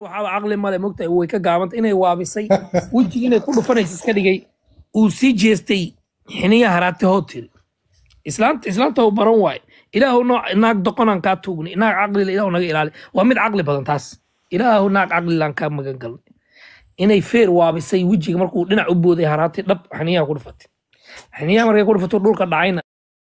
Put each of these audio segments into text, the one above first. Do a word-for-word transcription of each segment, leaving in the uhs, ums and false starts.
waxaa aqli male mogtahay way ka gaabanta inay waabisay wejiga inay ku dhufanaysa iska dhigay uu sii jeestay xiniya haraati hoo tiri islaanta islaanta uu baran waay ilaahu nooc naag doqonan kaa tuugni naag caqli ilaahu naga ilaali waa mid caqli badan taas ilaahu naag caqli laan ka magan galnay inay feer waabisay wejiga markuu dhinac u booday haraati dhab xiniya ku dhufatay xiniya markay ku dhufato dhulka dhacayna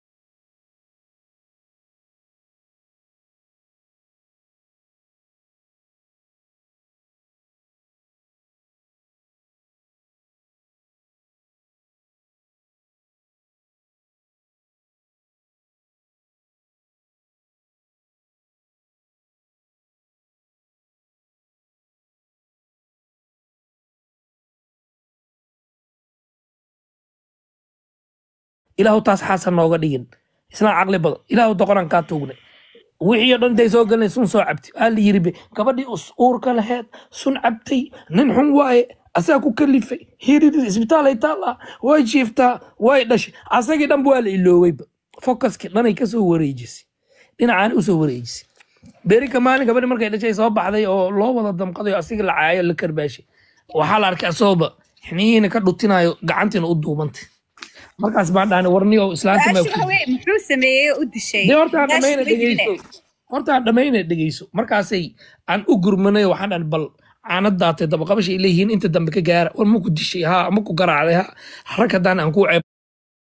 ilaahu taas xasan nooga dhigin isla caqli badan ilaahu doqonan kaa tuugnay wixii dhan intay soo galnay sun soo cabtay aa la yiri gabadhii uurka laheed sun cabtay nin xun waaye asaa ku kalifay hiridii isbitaal ay taala way jiiftaa way dhashay asagii dhan waa la ilooway focuskii dhanay ka soo wareejisay dhinacaan u soo wareejisay berika maalin gabadhi markay dhashay soo baxday oo loo wada damqaday asiga la caayo la karbaashay waxaa la arkay asooba xiniyiina ka dhutinayo gacantiina u duubantay markaas baan dhahnay warniyo islaanta ma muxuu sameeyay u dishay horta dhamayna dhageyso horta dhamayna dhageyso markaasay aan u gurmanay waxaan dhan bal aanadaatay daba qabashay leeyihiin inta dambe ka gaara war ma ku dishay ha ma ku garaacday ha rag hadaan aan ku ceeb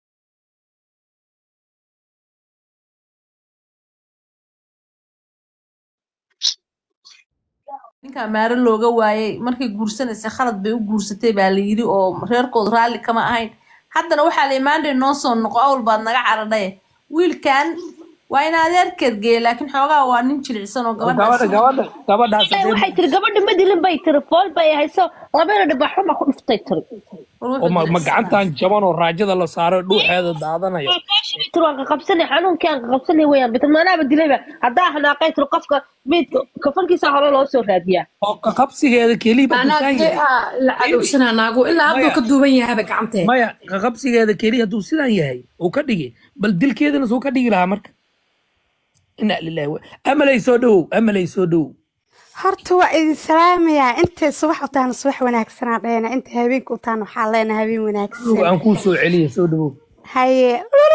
ninka maaro looga waayay markay guursanaysa khalad bay u guursatay baa la yiri oo reerkood raalli kama ahayn haddana waxaa la imaanday noo soo noqo awl baad naga caradhay wiilkan waa in adeerkeed geeyay laakiin xoogaa waa nin jilicsan oo gabadha gabadha gabadhaas waxay tiri gabadha ma dilin bay tiri fool bay hayso labada dhibaxo ma ku dhuftay tiri oo ma gacantan jaban oo raajada la saaro dhuuxeeda daadanayo tiri waan qabsanay xanuunkan qabsanay weeyaan bitan maanaaba dilayba hadaa xanaaqay tiri qofka meedka kafankiisa hore loo soo raadiyaa oo qabsigeeda kaliya badisay la cadowsana naagu ilaa hadda ka duuban yahay gacantee maya qabsigeeda kaliya haduu sidan yahay oo ka dhigay bal dilkeedana soo ka dhigi lahaa marka inna lillahi amalay soo dhow amalay soo dhow horta waa idin salaamayaa inta subax u taan subax wanaagsan dheena inta habeenku u taan waxa leenahay habeen wanaagsan aan ku soo celiyo soo dhow haye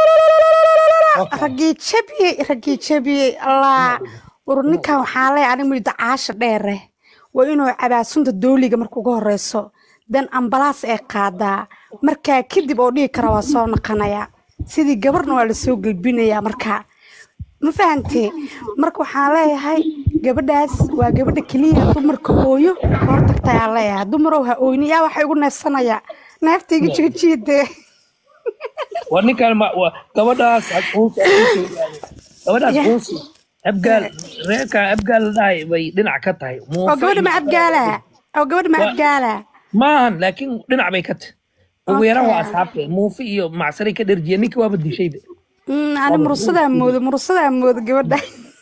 ragi jabi ragi jabi allah urninka waxa leeyahay anigu mid caasha dheer waa inuu cabaasunta dooliga markuu ugu horeyso dan ambalaas ee qaadaa marka kadib oo dhigi kara waa soo naqanaya sidii gabarna waa la soo galbinaya marka ma fahantay marka waxaan leeyahay gabadhaas waa gabadha kaliya dumarka hooyo hor tagtay aan leeyahay dumar oo ha ooyniya waxa ugu neefsanaya neeftiga jijiide waa ninkan gabadhaas gabadhaas quusi abgaal reerka abgaal dhaay bay dhinac ka tahay oo gabadha ma abgaala oo gabadha ma abgaala maahan laakiin dhinac bay ka tahay ugu yaraan waa asxaabtay muufi iyo macsaray ka dherjiya ninka waaba dishayba أنا مرصدة مود مرصدة مود جودة.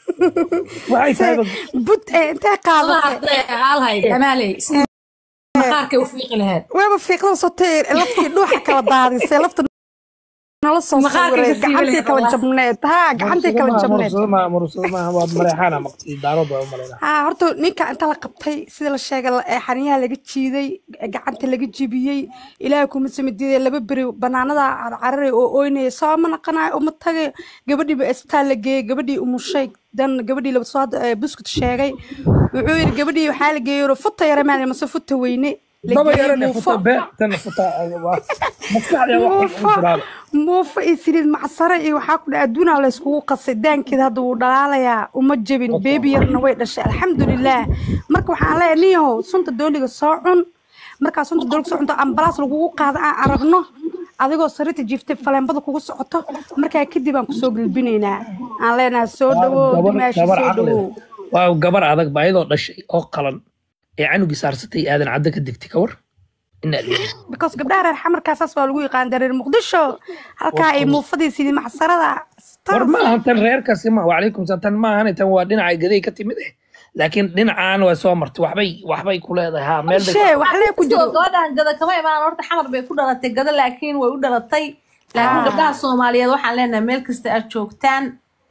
بد أنت قاعدة. الله هاي جمالي. مقارك وفيق لهاد. وين وفيق له صوتين لفت نوحة كلا ضاري سلفت نلص مقارك عندي كلا جبنات ها عندي كلا جبنات. مرصدة ما مرصدة ما هو مريحانة مقصود دارو بقى مريحانة. ها هرتو نيكا أنت لقبتي سيد الشيء حنيها لقيت شيء ذي قعدت لقيت جيبيي إلهكم مسمى دي اللي ببري بنانا ذا عرري أو أيني صامنا قناع ومتجي قبدي بإسبتال لقي قبدي أمشي دن قبدي لو صاد بسكت الشيء وعير قبدي وحال جيرو فطة يا رماني مس فطة ويني بابا يرني فطة بيت تنا فطة مفتاح يا واحد مو في سيد معصرة وحاكل أدونا على سوق الصدان كذا دو دلالة ومجبين بيبي يرنوي الشيء الحمد لله مركو حالة نيو صنت الدولة الصاعون مركا صنت الدولة الصاعون تام بلاص الوقوق هذا عرفنا adigoo sarita jiftay faleembada kugu socoto markaa kadib aan ku soo galbinayna aan leenahay soo dhawo dimaasho soo dhawo waa gabar adag baayadoo dhashay oo qalan ee canugi saarsatay aadan cadda ka digtay ka war inna because gabdhaha reer xamarkaas waa lagu yaqaan dareer muqdisho halka ay muufadii sidii maxsarada war ma ahan tan reerkaasi ma wa calaykum tan ma ahan tan waa dhinaca gaday ka timid eh laakiin dhinacaan waa soo martay waxbay waxbay ku leedahay ha meel shay wax lee ku jiro gabadhan gada kama imaan horta xamar bay ku dhalatay gada laakiin way u dhalatay laakiin gabdhaha Soomaaliyeed waxaan leenahay meel kasta aad joogtaan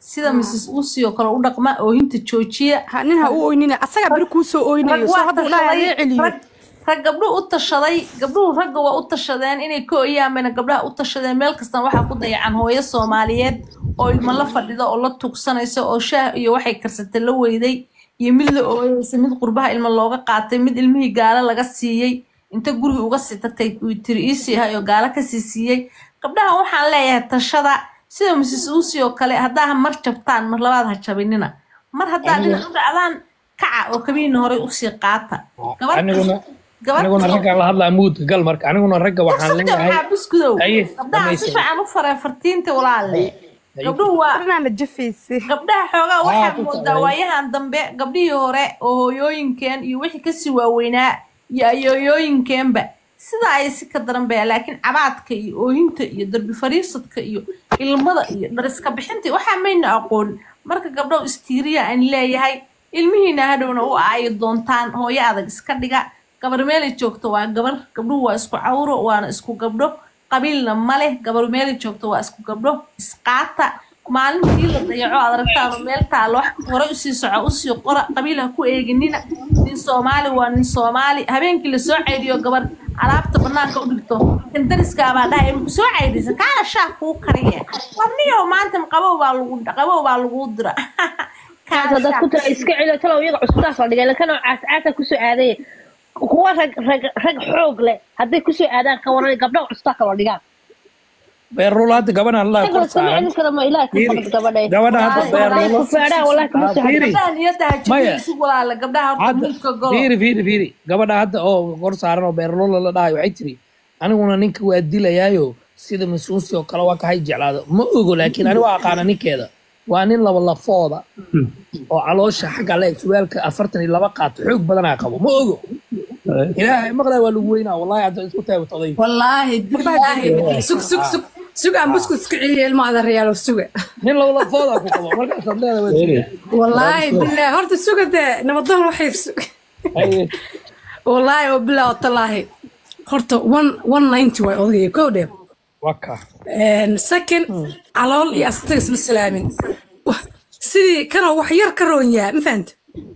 sida missus Usi oo kale u dhaqma oo hinta joojiya ha nin ha u ooynina asaga bari ku soo ooynayo soo hadda ilaahay la celiyo rag gabdho u tashaday gabdhuhu ragga waa u tashadeen inay ka ooyaameen gabdhaha u tashadeen meel kasta waxa ku dayacan hooyo Soomaaliyeed oo ilmo la fadhido oo la tugsanayso oo shaah iyo waxay karsatay la weyday iyo mid la ooyaysa mid qurbaha ilmo looga qaatay mid ilmihii gaala laga siiyay inta guriga uga sitatay uu tiriisi ah oo gaala ka siiyay gabdhaha waxaan leeyahay tashada sida missus Usi oo kale hadaa mar jabtaan mar labaad ha jabinina mar hadaa dhinac u dhacdaan kaca oo kabiin hore u sii qaata aniguna aniguna ragga la hadlaa mood gal marka aniguna ragga waxaan leeyahay gabdhaha si fiican u faray fartiinta walaalle gabdhuhu waa inaan la jafaysi gabdhaha xoogaa waxaa moodaa waayahan dambe gabdhihii hore oo hooyooyinkeen iyo wixii kasii waaweynaa iyo ayooyooyinkeenba sida ay si ka daran baa laakiin cabaadka iyo oohinta iyo darbi fariisadka iyo ilmada iyo dhariska bixinta waxa mayna aqoon marka gabdho istiiriya aan leeyahay ilmihiina hadhowna u ay doontaan hooyo adag iska dhiga gabar meel joogto waa gabar gabdhuhu waa isku cawro waana isku gabdho qabiilna male gabar meel joogto waa isku gabdho isqaata maalintii la dayaco aad aragtaan meel taalo wax hore u sii soco u sii qora qabiilha ku eeginina nin Soomaali waa nin Soomaali habeenkii la soo ceydiyo gabar alaabta banaanka u dhigto kan dariska baa dhahay ku soo ceydisa kaala shaaq ku kariye wadniyo maanta qabow baa lagu qabow baa lagu dira kaada ku taa iska cilo talo iyaga cusbaa soo dhigay laakiin caas caasa ku soo aaday kuwa rag rag rag xoog leh haday ku soo aadaan ka waran gabdho cusbaa kala dhigaan beerulaad gabadhan la kor saaran gabadha hadda beerulaad faaraa wallahi kuma saaran niyada hajiyay walaal gabdhaha horta mulka golo fiiri fiiri fiiri gabadha hadda oo kor saaran oo beerulaad la dhahay waxay tiri aniguna ninka waa dilayaayo sida masuusi oo kale waa ka hay jeclaado ma ogo laakiin anigu waa aqaan ninkeeda waa nin laba lafooda oo caloosha xagga leeg suwaalka afartan iyo laba qaat xoog badan ay qabo ma ogo ilaahay maqlay waa lagu weynaa wallahi hadda isku taay wataday wallahi billahi sug sug sug sug aan busku iska ciyay ilmaada reyaalo suga nin laba lafooda ku qabo marka sadleeda waa wallahi billahi horta sugada nabadan waxay wallahi oo billahi tallahi horta one ninety way odayay koodhe waka and second calool iyo astaga isma salaamin sidii kana wax yar ka roonyaa ma fahanta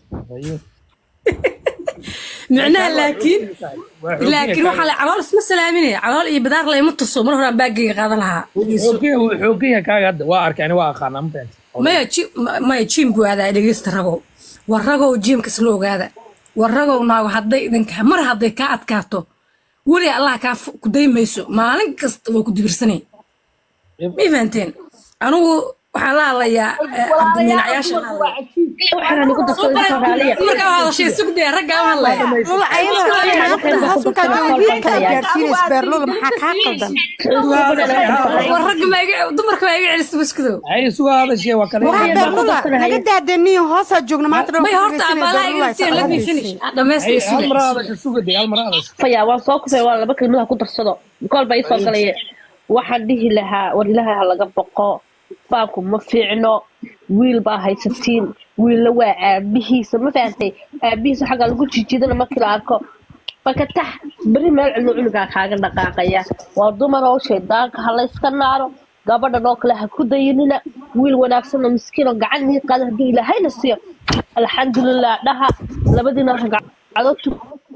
معناها لكن لكن وحلا عوال اسمه سلامين عوال يبدار لا يمتصوا من هنا باقي قاعد لها حوقيه حوقيه كاغد waa arkay waa aqaan am fahant ما يجي ما يجيم بو هذا dhageysta rago warago jiimka isla ogaada warago naago haday idinka mar haday ka adkaato wali Allah ka ku daymayso maalin kasta waa ku dibirsanay ma fahanteen anigu waxaa la hadlayaa abdimanayaasha waxaan ugu dadka Soomaaliya marka hada shay sugday ragga aan hadlaya wala ayada hasuka wiilka gaarsiin isbeerlo maxaa ka qaldan ragga ma iga dumarka ma iga celisto buskudo ay suga hada shay waa kale naga daadaniyo hoosa joogna maanta ma horta abala iga tiin let me finish dhameystay almarada sugaday almarada faya waa soo kufay waa laba kelmad ku darsado kolba ay soo galay waxaan dhihi lahaa war ilaahay laga boqo baabku ma fiicno wiil baa haysatiin wiil la waa aabihiisa ma fahamtay aabihiisa xaga lagu jijidana ma kala arko baka tax bari meel cilmo cunuga kaaga dhaqaaqaya waa dumar oo sheedaanka hala iska naaro gabadha oo kale ha ku dayinina wiil wanaagsan oo miskiin oo gacan ni qaad hadii ilaahayna siiyo alxamdulillah dhaha labadina gacadootu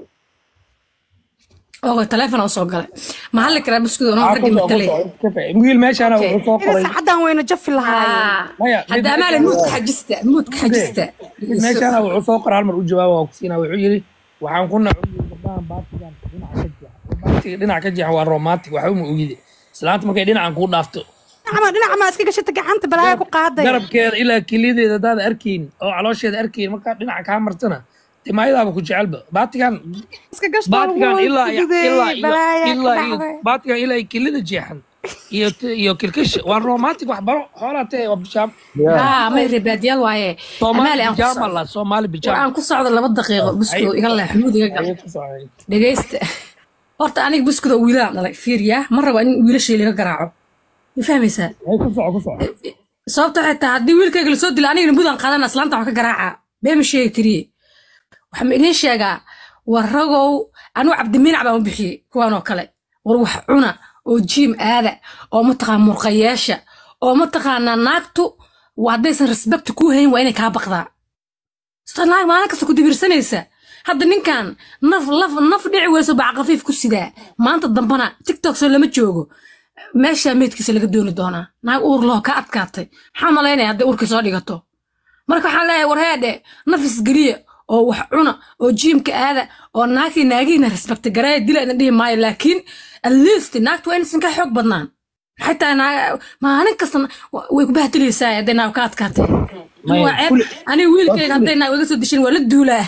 oo telefoon oo soo galay ma hal kala buskudo oo rag matalay wiil meeshaan wuxuu soo qoray saxadan weyna jafi lahaay hada maal mood xajista mood xajista meeshaan wuxuu soo qoray hal mar u jawaab waa ku siinaa wuxuu yiri waxaan ku nacay gabdhahan baatigan dhinac ka jeex baatiga dhinac ka jeex waa romantic waxa uu ogide islaanta markay dhinacan ku dhaafto ama dhinac ma iska gashata gacanta balaa ku qaaday garabkeeda ilaa kilideeda daad arkiin oo caloosheeda arkiin marka dhinac ka martana timaayadaaba ku jecelba baatigan iska gashto baatigan ilaa ilaa ilaa baatigan ilaa kilida jeexan iyo iyo kilkish waa romantic wax baro xoolaatay waa bishaam ah ma ribaadiyal waaye Soomaali bijama la Soomaali bijama aan ku socdo laba daqiiqo buskudo iga leh xumuud iga gal dhageysta horta aniga buskudo wiilaan dhalay fiiriya ma rabo in wiilashay laga garaaco ma fahmaysaa ay ku soco ku soco sababta xitaa haddii wiilkayga la soo dilo anigana budan qaadana islaanta wax ka garaaca beema sheegi kariye waxaan idin sheegaa waragow anu cabdiminac baan u bixiyey kuwan oo kale war wax cuna oo jiim aada oo mataqaan murqayeesha oo mataqaanaa naagtu وهديسن ريسبكت كو هين وين كا بقدا استناك ما كسو كدبرسنيسا هذا نينكان نف لف نف دحي ويسو باع قفيف ku sidaa maanta dambana tiktok soo lama joogo meesha meedkiisa laga dooni doona naag uur loo ka adkaatay maxaa malaynaya hadday uurka soo dhigato marka waxaan leeyahay warheede nafis geliya oo wax cuna oo jiimka aada oo naagtii naagiina respect gareey dila inaan dhihi maayo laakiin at least naagtu waa inaysan ka xoog badnaan xataa maalin kasta way ku bahdilaysaa hadday naag ka adkaatay waa ceeb aniga wiilkayga hadday naag iga soo dishin waa la duulaa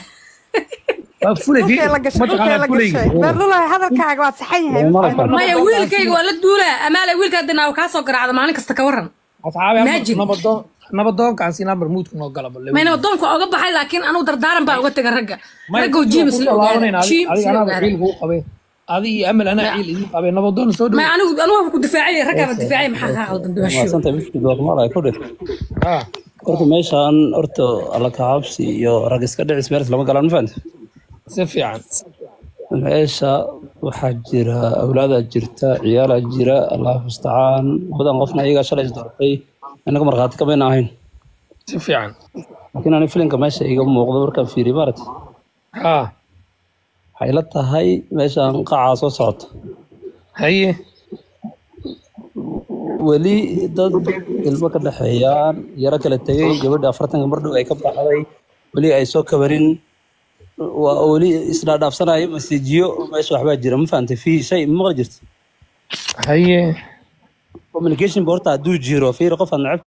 maya wiilkayga waa la duulaa amaale wiilka hadday naag kaa soo garaacda maalin kasta ka waran nabadoonkaan siinaa barmuudku noo galaba may nabadoonku oga baxay laakiin anigu dardaaran baa uga taga ragga raggow jiimis la ogaada jiimis la ogaada adii amal anaa ciil idin qabay nabadoon soo dhow may anigu anigu ku difaacay ragga difaacay maxaa ka qaldan duwasho santa bishii doormada ku dhig ah horta meeshaan horta alla ka habsi iyo rag iska dhicis meel lama galaan ma fahanti si fiican meesha waxaa jira awlaada jirta ciyaala jira allah musta'aan badan qofna iyaga shalay doortay anaga marqaati ka been ahayn si fiican laakiin aan filinka meesha iga muuqdo markaan fiiriyo maaragtay ha waxay la tahay meeshaan qacaa soo socota haye weli dad ilmo ka dhexeeyaan yaro kala tegay gabadha afartanka mar dhow ay ka baxday weli ay soo kabarin waa weli isdhaadhaafsanayo masiijiyo meesha waxbaa jira ma fahantay fi shay ma maqli jirta haye communication borta hadduu jiro fiir qof aad nacab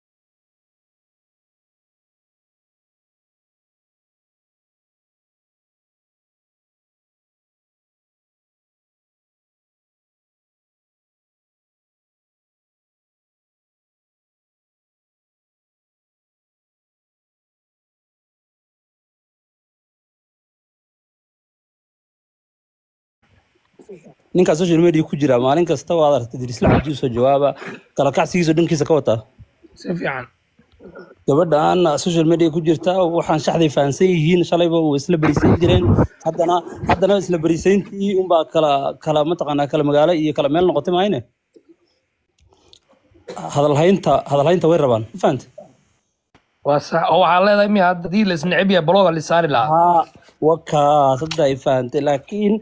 ninka social media ku jira maalin kasta waa aragtay dirisla xajuu soo jawaaba kala kacsigiisa dhankiisa ka wataa si fiican gabadhan social media ku jirta waxaan shaxday fahansan yihiin shalayba way isla bariisan jireen haddana haddana isla bariisayntii unbaa kala kala mataqaanaa kala magaalo iyo kala meel noqotay maayne hadalhaynta hadalhaynta way rabaan ma fahantay waa sax oo waxaa leedahay miya haddii la isneceb yahay blogga la saari lahaa وكا صدق فهمت لكن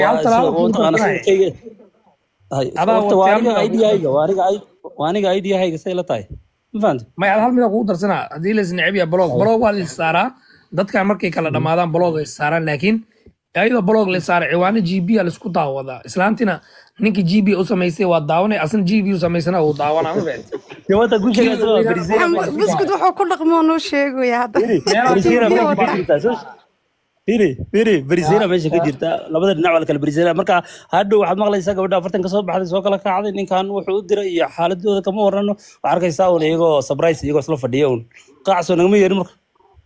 وانا ايديا هيك وانا وانا ايديا هيك سيلا تاي فهمت ما يعرف ميدا كو درسنا hadii la isneceb yahay blog blog waa la saaraa dadka markay kala dhamaadaan blog ay saaraan laakiin ayada blog la saaray ciwaano G B la isku daawada islaantina ninka G B u sameysay waa daawanay asna G B u sameysana uu daawana ma bad jawada ku sheegay bariisay biskud wuxuu ku dhaqmo noo sheegaya hadda firi firi bariisayna meesha ka jirta labada dhinac wala kala bariisayna marka hadhow waxaad maqlaysaa gabadha afartan ka soo baxday soo kala kacday ninkan wuxuu u diray iyo xaaladooda kama warano waxa arkaysaa uu iyagoo surprise iyagoo isla fadhiyo uu qaacso nagama yeerin marka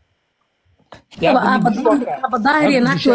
yaa badahir iyo naagti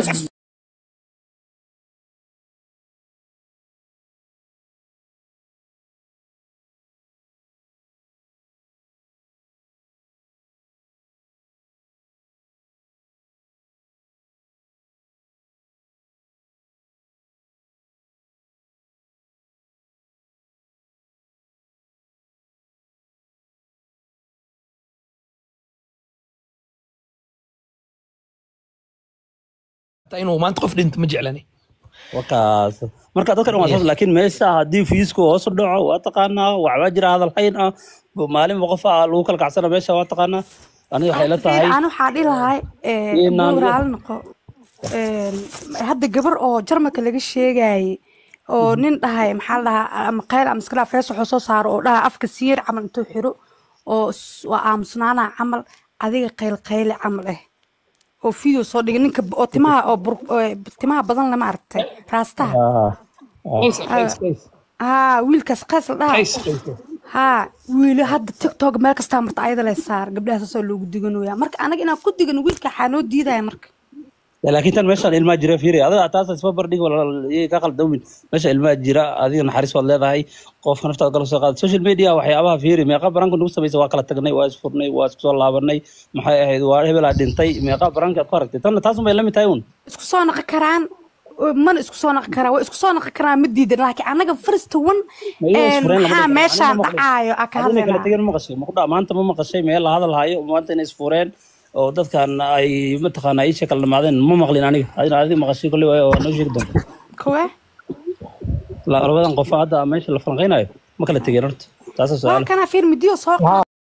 inuu maanta qof dhinto ma jeclani wakaas marka dadkan waa saas laakiin meesha hadii fiisku hoos u dhaco waa taqaanaa waxba jira hadal hayn ah maalin qof ah lagu kala kacsana meesha waa taqaanaa aniga waxay la tahay aan waxa dhilahay ee dowraal noqo ee hadda gabar oo jarmalka laga sheegay oo nin dhahay maxaa la dhahaa ama qayl ama iskala fees wuxuu soo saaro oo dhaha afka siir camal intuu xiro oo waa aamusnaana camal adiga qayl qayl camal ah oo video soo dhigay ninka oo timaha oo timaha badan lama aragtay raastaha ah wiilkaas qaas la dhahay ha wiil hadda tiktok meel kasta marta ayada la saar gabdhaha soo loogu diganayaa marka anaga inaan ku digano wiilka xanoo diiday marka laakiin tan meesha ilma jira fiiri adiga taas isba bardhig wala ka qaldawin meesha ilma jira adiga naxariis wad leedahay qofka nafta gal soo qaad social media waxyaabaha fiiri meeqa baranku nagu sameeyay waa kala tagnay waa isfurnay waa isku soo laabanay maxay ahayd waa hebel dhintay meeqa baranka ku aragtay tan taas ma lamid tahay un isku soo naqo karaan mana isku soo naqi karaa waa isku soo naqi karaa ma diidan laakiin anaga first one maxaa meeshaan dhacaayo aa ka hadlaynaa kala hadlaynaa tageen ma maqashay ma ku dhaa maanta ma maqashay meel la hadal hayo maanta inay isfureen oo dadkan ay mataqaanaa ii sheekal dhamaadeen ma maqlin aniga adina adiga maqashay kolley waayo waa noo sheegi doonta kuwe labadan qof hadda meesha la falanqeynayo ma kala tageen horta taasa waa su'aal kana fiir midiyo soo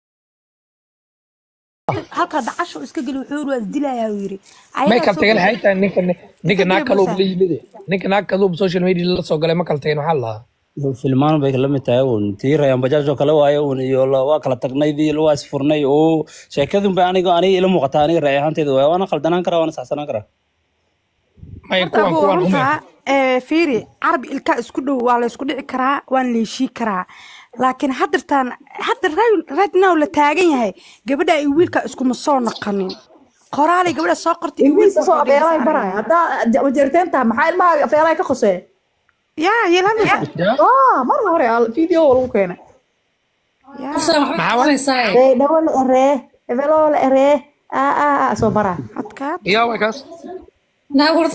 halka dacasho iska geli wuxuu waa isdilayaa uu yiri may kala tageen hayta ninka ninka naag kale uu leeyimide ninka naag kale uu social media la soo galay ma kala tageen waxa la filmaan bay kala mid tahay uun tiirayaan bajaajo kale waayo uun iyo waa kala tagnaydii waa isfurnay oo sheekadun bay aniga aniga ila muuqataa aniga raayi ahaanteeda waa waana qaldanaan karaa waana saxsanaan karaa may kuwan kuwan umay ee fiiri carabi ilka isku dhow waa la isku dhici karaa waan leeshii karaa laakiin hadirtaan hadda right now la taagan yahay gabadha ay wiilka isku ma soo naqanin qoraalay gabadha soo qortay wiilka soo abeelay baray hadda wajeerteenta maxaa ilmaha abeelay ka qosay ya yeelanaysa ah mar hore video lagu keenay maxaa wanaysaa ee dawal ere evelol ere aa aa soo bara hadkaad yaa way kaas naa ward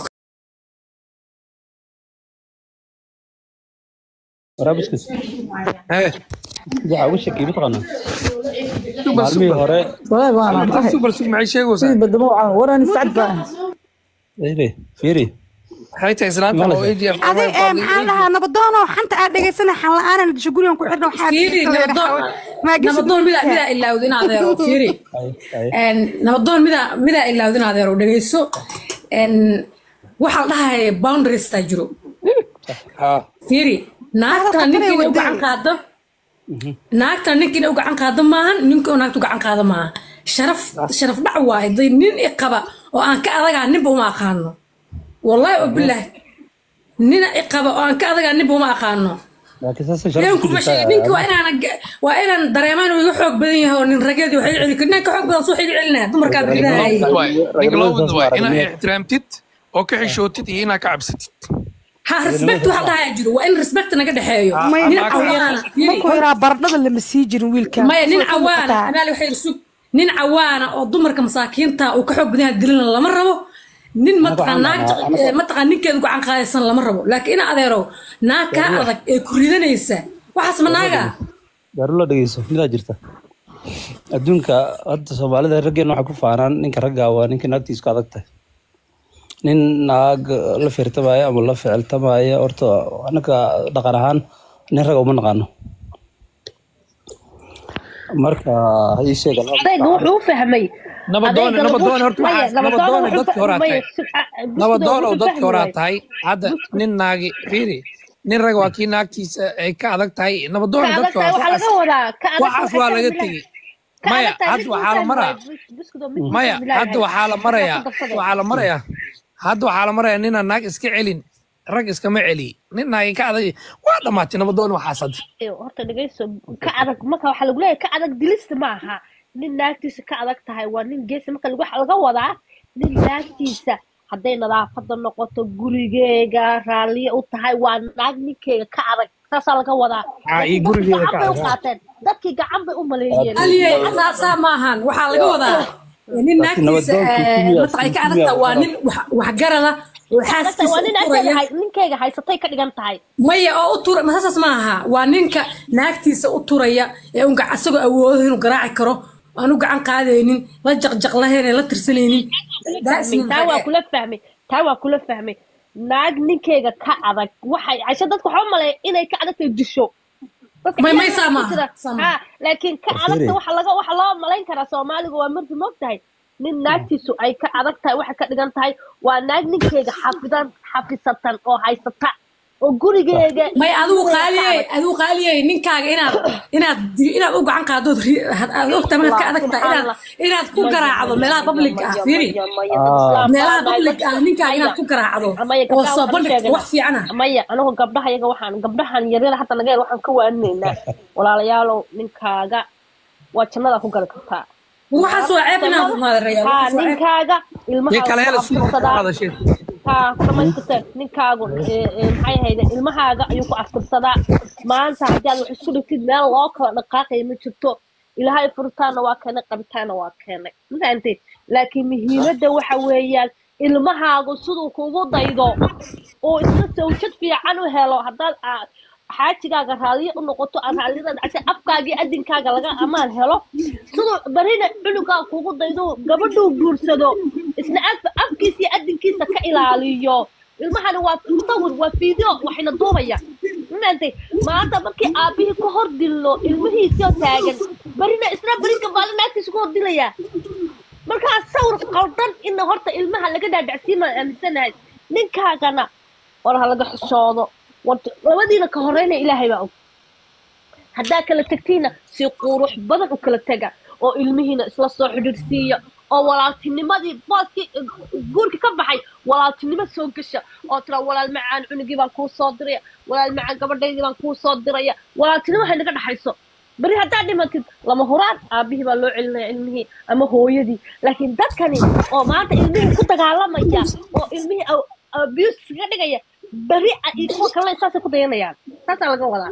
waraabiskas ee jaa ugu shaki mataqaana maalmihii hore waa waa super super maxay sheegaysaa si badamo aan waran sacad eere fiiri hayta islaanta oo eejiya adig ee maxaa lahaa nabadoono xanta aad dhageysanay xan la'aan disho gurigan ku xidhno waxaa fiiri nabadoon nabadoon mida mida ilaawd in adeero fiiri en nabadoon mida mida ilaawd in adeero dhageyso en waxa la dhahay boundaries ta jiro ha fiiri naagta ninka inuu gacan qaado naagta ninka inuu gacan qaado maahan ninka oo naagtu gacan qaado maaha sharaf sharaf dhac waay day nin iqaba oo aan ka adagaa ninba uma aqaano والله وبالله نينا إقابة وأنا كذا قاعد نبغى ما أقانو. لين كل شيء نينك وأنا أنا وأنا دريمان ويحوق بدني هو نرجع ذي وحيل علي كنا كحوق بدن صوحي علنا ثم ركض كذا هاي. نقلوا دواء أنا احترمتت أوكي شوتت هنا كعبستت. ها رسبكت واحد هاجر وإن رسبكت أنا قد حيو. نين عوانا. ما كويرا برضه اللي مسيجر ويلكم. ما نين عوانا أنا اللي وحيل سوق نين عوانا أو ضمر كمساكين تا وكحوق بدني هدلنا الله مرة nin mataqaan naag mataqaan ninkeedu gacan qaadaysan lama rabo laakiin adeero naag ka adag ee ku ridanaysa waxaas ma naaga gaar loo dhageyso midaa jirta adduunka hadda Soomaalida raggeena waxa ku faanaan ninka ragga waa ninka naagtiisa ka adag tahay nin naag la firtamaya ama la ficiltamaya horta anaka dhaqan ahaan nin rag uma naqaano marka hay sheeg adayga wuxuu fahmay nabadoon nabadoon horta nabadoon dadka hore tahay nabadoon oo dadka hore tahay hadda nin naagi fiiri nin rag waa kii naagtiisa ay ka adag tahay nabadoon dadka hore waxa laga wadaa ka adag waxaas waa laga tagay maya hadda waxaa la maraa maya hadda waxaa la marayaa waxaa la marayaa hadda waxaa la marayaa nina naag iska celin rag iskama celi nin naagi ka adag waa dhamaatay nabadoon waxaas hadda horta dhageyso ka adag marka waxa lagu leeyahay ka adag dilista ma aha nin naagtiisa ka adag tahay waa nin geesi marka lagu laga wadaa nin naagtiisa hadday nadaafada noqoto gurigeega raaliye u tahay waa naag ninkeega ka adag saasaa laga wadaa ay gurigeega ka adag qaateen dadkii gacan bay u maleeyeen aliye asaasaa maahan waxaa laga wadaa nin naagtiisa mataqay ka adag tahay waa nin wax garada waa nin ninkeega haysatay ka dhigan tahay maya oo u tura masaas maaha waa ninka naagtiisa u turaya ee un asagoo awoodo inuu garaaci karo aanu gacan qaadaynin la jaqjaq lahayn la tirsanaynin taa waa kula fahmay taa waa kula fahmay naag ninkeega ka adag waxay casho dadku waxa malay inay ka adag tahay disho may may sama ha laakiin ka adag waxa laga waxa loo malayn karaa Soomaaliga waa marti moogtahay nin naagtiisu ay ka adag tahay waxa ka dhigan tahay waa naag ninkeega xafidan xafisatan oo haysata oo gurigeega may adigu qaaliyay adigu qaaliyay ninkaaga inaad inaad inaad u gacan qaado aad ogta ma ka adag tahay inaad inaad ku garaacdo meelaha public ah fiiri meelaha public ah ninkaaga inaad ku garaacdo oo soo bandhig wax fiican ah maya anagu gabdhaha iyaga waxaan gabdhahan yaryar hata naga yar waxaan ka waaninaynaa walaalayaalow ninkaaga waa jannada ku gali kartaa waxaas waa ceeb inaad maareeyo ninkaaga ilmaha kale la soo qaadashay ha dhamaystirteen ninkaagu maxay ahayd ilmahaaga ayuu ku aftirsadaa maanta haddii aad wax isku dhigtid meel loo kala dhaqaaqay ma jirto ilaahay furtaana waa keenay qabitaana waa keenay mafahanteed laakiin muhiimadda waxa weeyaan ilmahaagu siduu kugu daydo oo isla sawjad fiican u helo haddaad aa- xaajigaaga raaliyo u noqoto aan raaliyada dhacay afkaagii adinkaaga laga amaan helo siduu barina cunugaa kugu daydo gabadhuu guursado isna af- afkiisa iyo adinkiisa ka ilaaliyo ilmahani waa musawir waa video waxayna duubaya maantay maanta markii aabihii ka hor dillo ilmihiisoo taagan barina isna barinka maalin naagtiisa ku hor dilaya markaa sawir qaldan in horta ilmaha laga dhaadhacsiin baan aaminsanahay ninkaagana war ha laga xishoodo warta labadiina ka horeyna ilaahay baa og haddaa kala tagtiina si qurux badan u kala taga oo ilmihiina isla soo xidhiidhsiiya oo walaaltinimadii booskii guurka ka baxay walaaltinimo soo gasha oo tira walaal macaan cunugii baan kuu soo diraya walaal macaan gabadhaydii baan kuu soo diraya walaaltinimo waxay naga dhaxayso beri haddaa dhimatid lama huraan aabihii baa loo celinaya ilmihii ama hooyadii laakiin dadkani oo maanta ilmihii ku dagaalamaya oo ilmihii abuse kaga dhigaya beri iyo kuwa kalena saasay ku dayanayaan saasaa laga wadaa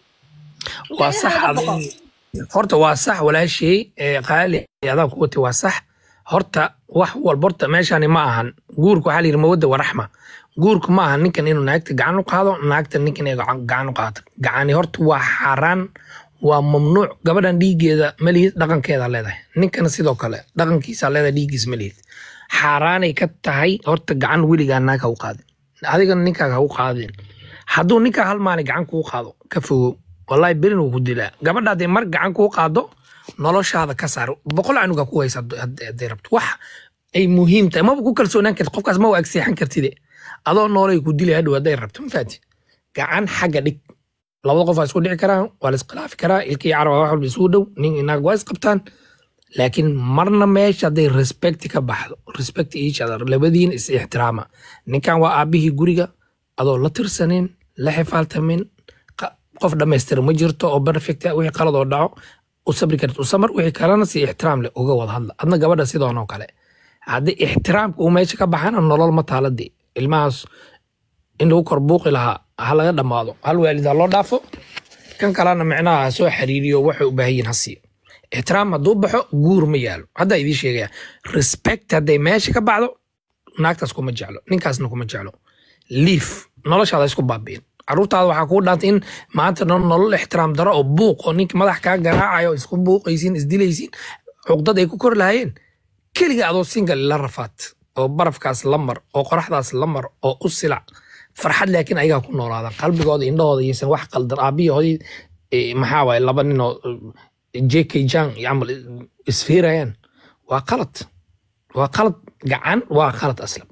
marka waa ilaha sax laga boqo adin horta waa sax walaashay ee qaali adaa ku watay waa sax horta wax walba horta meeshani ma ahan guurku waxaa la yidhi mawadda wa raxma guurku ma ahan ninkan inuu naagta gacan u qaado naagta ninkan inay gacan gacan u qaado gacani horta waa xaaraan waa mamnuuc gabadhan dhiiggeeda malihid dhaqankeeda leedahay ninkana sidoo kale dhaqankiisa leedahay dhiiggiisa malihid xaaraanay ka tahay horta gacan weligaa naag ha u qaadin adigana ninkaaga ha u qaadin hadduu ninkaa hal maalin gacan kuu qaado ka fogow wallahi berin wuu ku dilaa gabadha hadday mar gacan kuu qaado noloshaada ka saar boqol canuga ku haysa hadday hadday rabto wax ay muhiim tahay maba ku kalsoonaan karti qofkaas ma waa agseexan kartide adoo noolay ku dilay hadhow hadday rabto mafaati gacan xagga dhig labada qof waa isku dhici karaan waa la iskhilaafi karaa ilkii carab wax walba isugu dhow nin inaag waa isqabtaan laakiin marna meesha hadday respect ka baxdo respect each other labadiin is ixtiraama ninkan waa aabihii guriga adoo la tirsanin la xifaaltamin qa- qof dhammaystiran ma jirto oo perfect ah wixii qalad oo dhaco u sabri kartid u samar wixii kalena si ixtiraam leh uga wada hadla adna gabadha sidoonoo kale haddii ixtiraamka uu meesha ka baxana nolol ma taaladi ilmahaas in lagu kor buuqi lahaa ha laga dhammaado hal waalid ha loo dhaafo kan kalena micnaha ha soo xiriiriyo waxay u baahan yihiin ha siiyo ixtiraam hadduu baxo guur ma yaalo haddaa idiin sheegaya respect hadday meesha ka baxdo naagtaas kuma jeclo ninkaasna kuma jeclo liif noloshaada isku baabi'in caruurtaada waxaa kuu dhaantay in maanta no- nolol ixtiraam daro oo buuq oo ninka madax kaa garaacayo isku buuqaysiin isdilaysiin cuqdad ay ku kori lahaayeen keliga adoo single la rafaad oo barafkaas la mar oo qoraxdaas la mar oo u silac farxad laakiin ayagaa ku noolaada qalbigooda indhahooda iyaysan wax qaldan aabbihi hooyadii eh, maxaa waaye laba nin oo j k jang camal isfiirayaan waa qalad waa qalad gacan waa qalad aslan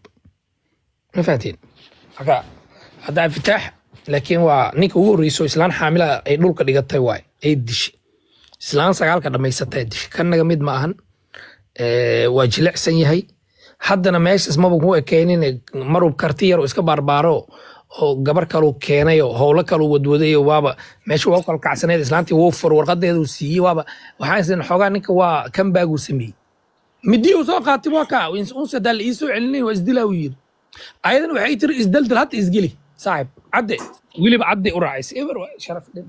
ma fahantiin marka hadda fitaax laakiin waa ninka ugu horreyso islaan xaamila ay dhulka dhigatay waay ay dishay islaan sagaalka dhammaysatay dishay kan naga mid ma ahan Eh, waa jilicsan yahay haddana meeshaas maba ku ekeenin maruu karti yar oo iska baarbaaro oo gabar kaluu keenay oo howlo kaluu wadwaday oo waaba meesha waa u kala kacsaneed islaantii wuu fur warqadeedu siiyey waaba waxaan isleen xoogaa ninka waa kan baaguu sameeyey midii uu soo qaatay waa kaa unse dal ii soo celinay waa isdilaa uu yidhi ayadan waxay tiri isdaldal hadda isgeli saaxib cadde weliba cadde u raacaysay eber waa sharaf dhin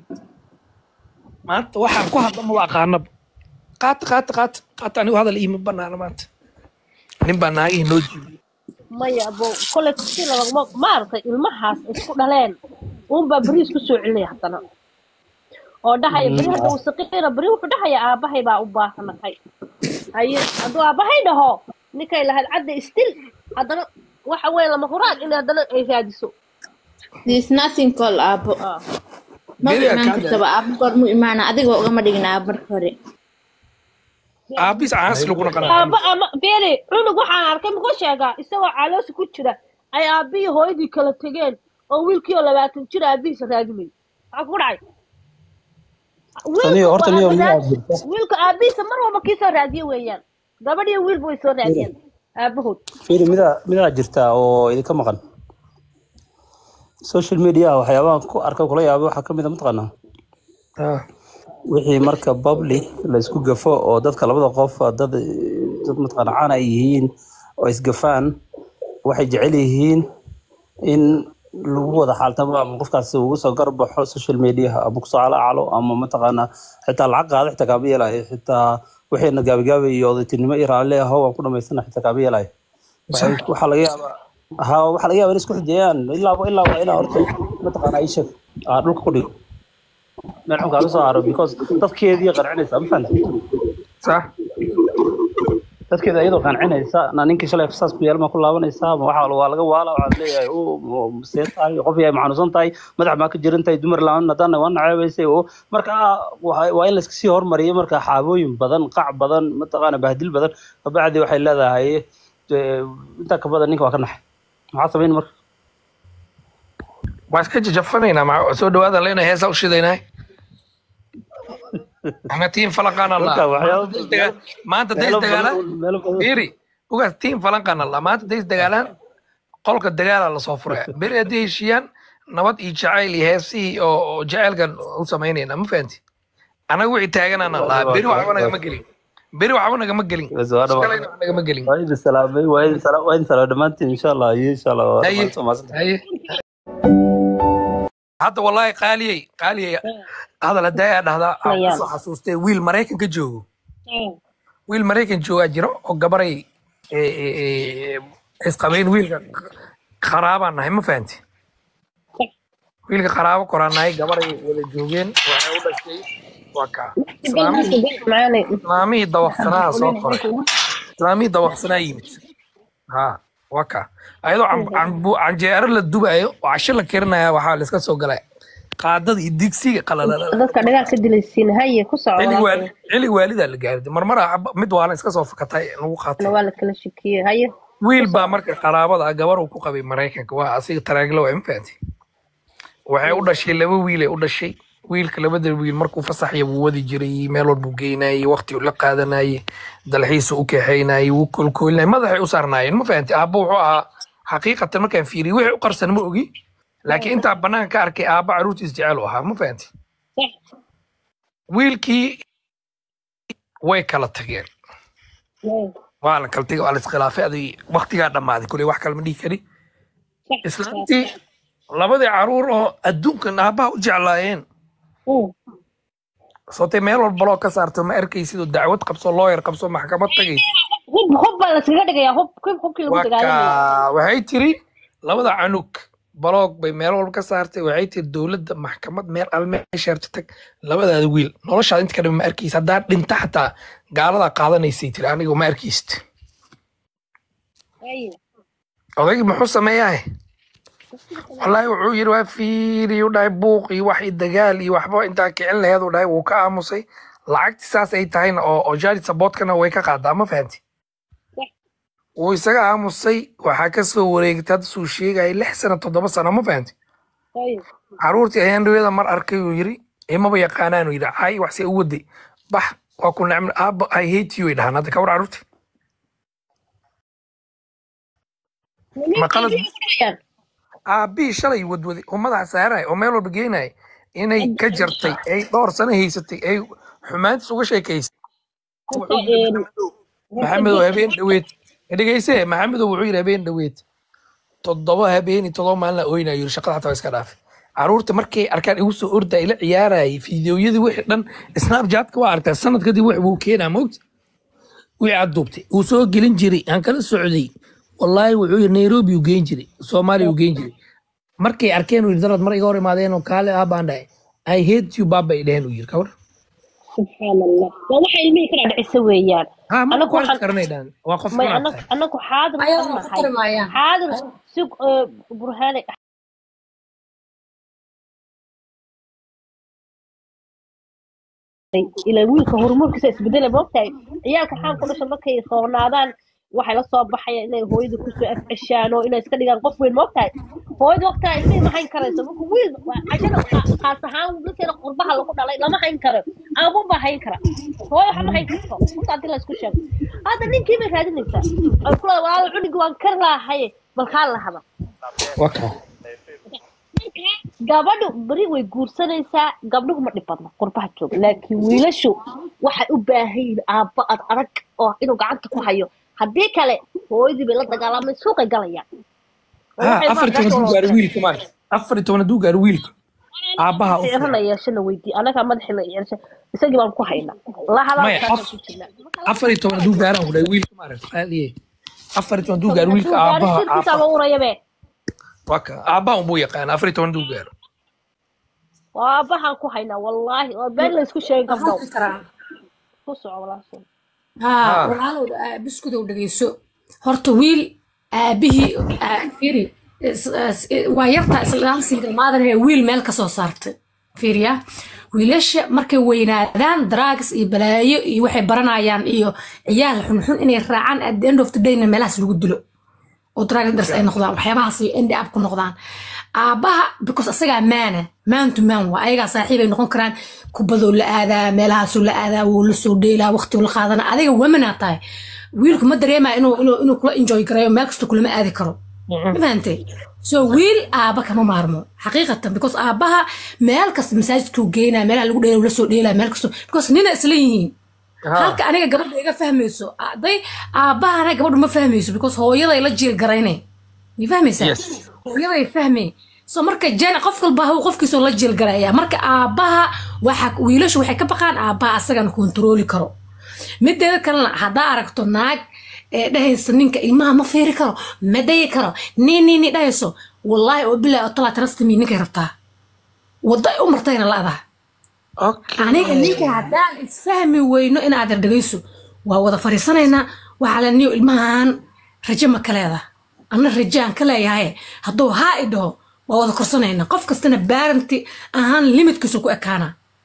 maanta waxaan ku hadla ma aqaanaba qaata qaata qaata qaata anigu hadal iima banaana maanta nin baa naagihii noo jiibiyey maya abo kole si lagama maaragtay ilmahaas isku dhaleen uunbaa beriis ku soo celinaya haddana oo dhahaya beri hadda uu saqiira beri wuxuu dhahaya aabahay baa u baahanahay haye hadduu aabahay dhaho ninkay lahayd cadda istil haddana waxa weeye lama huraan in haddana ay raadiso There's nothing called abo. ah Ma beriga iman kaada kartaba abo goor mu imaana adiga ugama dhigna abo marka hore. aabis caans laguna qanaa aaba ama beere cunug waxaan arkay muxuu sheegaa isagoo caloosha ku jira ay aabihii hooyadii kala tegeen oo wiilkii oo labaatan jir aabihiisa raadinay maxaa ku dhacay wiilka taniyo horta waa niyo aabe miyaa raad jirta wiilka aabihiisa mar walba kii soo raadiye weeyaan gabadh iyo wiilba way soo raadiyeen aabahood fiiri midaa midaa jirta oo idinka maqan social media waxyaabahan ku arkay kula yaabay waxaa ka mid a mataqaanaa ah wixii marka public la isku gafo oo dadka labada qof dad dad mataqaana caan ay yihiin oo isgafaan waxay jecel yihiin in lagu wada xaaltamo ama qofkaasi ugu soo garbaxo social media ama kusoo calacalo ama mataqaana xitaa lacag qaada xitaa kaaba yeelaayo xitaa waxayna gaabigaabi iyo odaytinimo iyo raalle aho waan ku dhamaysana xitaa kaaba yeelaayo waxay waxa laga yaabaa ha waxa laga yaabaa in isku xijiyaan ilaa ilaa waa ina horta mataqaana ay sheeg ah dhulka ku dhigo meel xun kaaga soo haro because dadkeedii qarcinaysa ma fahanti صح dadkeeda iyadoo qancinaysa na ninkii shalay fasaas ku yeelma ku laabanaysa ma waxa waa laga waala waxa leeyahay oo seetaay qof yahay macnuusan tahay madax ma ka jirin tahay dumar laan nadana waan ceebaysay oo marka waa in la iska sii hormariyo marka xaabooyin badan qac badan mataqaana bahdil badan kabacdi waxay leedahay inta ka badan ninka waa ka naxay maxaa sameyn marka waa iska jajafanayna ma soo dhawaada leena heesa u shidaynaa احنا تيم فلقان الله ما انت دايس دغالان بيري وقت تيم فلقان الله ما انت دايس دغالان قولك الدغال على صفرة بيري ديشيان نبض يجعلي هسي او جعل كان وسمينينا ما فهمتي انا وعي تاغن انا الله بيري وحنا ما قلين بيري وحنا ما قلين بس انا ما قلين وين السلام وين السلام وين السلام دمانتي ان شاء الله ان شاء الله اي هذا والله قالي قالي هذا لدايا هذا حسوستي ويل مريكن كجو ويل مريكن جو اجرو او غبري اسقبين ويل خرابه نحن ما فهمتي ويل خرابه قراناي غبري ولا جوجين waxay u dhashay waka islaami islaami dawaqsanaa soo qoray islaami dawaqsanaa yimid ha waka ayadoo aan jeer la dubayo oo casho la karinayo waxa la iska soo galay qaadada iyo digsiga qalalada dadka dhagaal ka dilaysiin haye ku socdo cili waalida la gaaray marmar mid waa la iska soo fakatay lagu qaatay waa la kala shakiyay haye wiil baa marka qaraabada gabar uu ku qabay Mareykanka waa asiga taraaglo waa infaanti waxay u dhashay laba wiil ay u dhashay wiilka labada wiil markuu fasaxay buu wadi jiray meel walba geynay waqti uu la qaadanay dalxiis uu ka haynay uu kulkulnay madaxay u saarnaayeen ma fahanti aabbo wuxuu ahaa xaqiiqatan markaan fiiriyo wixii u qarsan ma ogi laakiin inta banaan ka arkay aabba caruurtiis jecel u ahaa ma fahanti wiilkii way kala tageen waa la kala tagay waa la iskhilaafay adii waqtigaa dhammaaday kulay wax kale ma dhihi kari islaantii labadii caruur oo adduunkan aabbaha u jeclaayeen صوتي ميل والبلو كسرت ما اركي سيدو دعوت قبصو لوير قبصو محكمة تجي هوب هوب على سيجارة يا هوب كيف هوب كيلو وكا وهي تري لوضع عنوك بلوك بميل والبلو كسرت وهي تري دولة محكمة ميل المي شرطتك لوضع دويل نورش انت كده ما اركي صدار من تحت قال هذا قاعدة نسيت يعني وما اركيست ايوه أوكي محوسة ما ياهي والله wuxuu yiri waa fiiri u dhaay buuq iyo wax dagaal iyo waxba inta kicin lahayd u dhaay wuu ka aamusay lacagti saas ay tahay oo oo jaari support-kana way ka qaadaa ma fahanti oo isaga aamusay waxa ka soo wareegtay soo sheegay lix sano toddoba sano ma fahanti caruurtii ayaan dhawada mar arkay uu yiri imaba yaqaanaan uu yiri ay wax si u waday bax waa ku nacam aab I hate you idhaan hada ka war caruurtii ma qalad aabii shalay wadwaday oo madaxa saaray oo meel walba geenay inay ka jartay ay dhowr sano haysatay ay xumaantiis uga sheekaysay maxamed oo habeen dhaweed dhageyse maxamed wuxuu yiri habeen dhaweed toddoba habeen iyo toddoba maalin la ooyna yiri shaqada xataa iska dhaaf caruurta markay arkaan igu soo orday ila ciyaarayay fiidiyoyadii wixii dhan snapchat-ka waa aragtaa sanad kadib wax uu keenaa moogta wixii aad duubtay uu soo gelin jiray aan kala socday والله وحوي نيروبي وجين جري سومالي وجين جري مركي أركين ويدرد مرة يقول ما دينه كاله أبان ده I hate you بابا إلهن وير كور سبحان الله والله حلمي كنا نسوي يعني ها ما أنا كويس كرني دان واقف ما أنا أنا كو حاضر حاضر سوق برهاني إلى ويلك هرمون كسر بدل بوقتها عيالك حام كل شيء مكي صورنادان waxay la soo baxaya inay hooyada ku soo afceshaan oo inay iska dhigaan qof weyn moogtahay hooyada waqtiga ilmaha ma hayn karayso marka wiil cashada qaas ahaan dadkeena qurbaha lagu dhalay lama hayn karo aabun baa hayn kara hooyo waxa ma hayn karto inta hadii la isku sheego hada ninkii bay raadinaysaa ay kula walaal cunigi waan kar lahaye bal xaal la haba waka gabadhu bari way guursanaysaa gabdhuhu ma dhibadna qurbaha joog laakiin wiilashu waxay u baahan yihiin aabba ad adag oo inuu gacanta ku hayo haddii kale hooyadii bay la dagaalamay suuqay galayaan afar toban duu gaari wiilka maanta afar toban duu gaari wiilka aabaha u fiirinaya yeeshana weydii anaga madaxii la yeesha isagii baan ku haynaa la hadal afar toban duu gaaraan u dhaay wiilka maaragtay qaaliye afar iyo toban duu gaar wiilka gaari aabaha shirkiisa aabaha ma urayabe waa ka aabaha unbuu yaqaan afar iyo toban duu gaar waa baxan ku haynaa wallaahi waa been la isku sheegay gabdhow waxaan karaa ku soco walaashay haa haa walaalow biskudow dhegeyso horta wiil aabihii fiiri waa yartaa islaan single mother ee wiil meel ka soo saartay fiiriya wiilasha markay weynaadaan drugs iyo balaayo iyo waxay baranayaan iyo ciyaal xunxun inay raacaan at the end of the day na meelahaas lagu dilo oo drug dars ay noqdaan waxyaabahaas ay end up ku noqdaan aabaha because asagaa maana man to man waa ayagaa saaxiib ay noqon karaan kubadoo la aadaa meelahaasoo la aadaa wuu la soo dheelaa waqti la qaadana adiga wamanaa tahay wiilku ma dareemaa inuu inuu inuu kula enjoy gareeyo meel kasta kulama aadi karo ma fahantay so wiil aaba kama maarmo xaqiiqatan because aabaha meel kasta masaajidkuu geynaa meelaha lagu dheela la soo dheelaa meel kasta because nina isla yihiin halka aniga gabadha iga fahmayso aday aabahana gabadhu ma fahmayso because hooyaday la jiil garaynay ma fahmaysaa hooyaday fahmay so marka jana qof walba uu qofkiisa la jiil garaya marka aabaha waxa wiilashu waxay ka baqaan aabaha asagana kontrooli karo mideeda kalena hadaa aragto naag ee dhahaysa ninka ilmaha ma fiiri karo ma dayi karo ni ni ni dhahayso wallahi oo bilaa oo talaa trustmi ninka rabtaa wada u martayna la adaa aniga ninka haddaan isfahmi weyno in aad dhagayso waa wada fariisanaynaa waxaa la niyo ilmahan rajo ma ka leedaha anna rajaan ka leeyahay hadduu haa i dhaho waa wada korsanaynaa qof kastana baaranti ahaan limitkiisu ku ekaana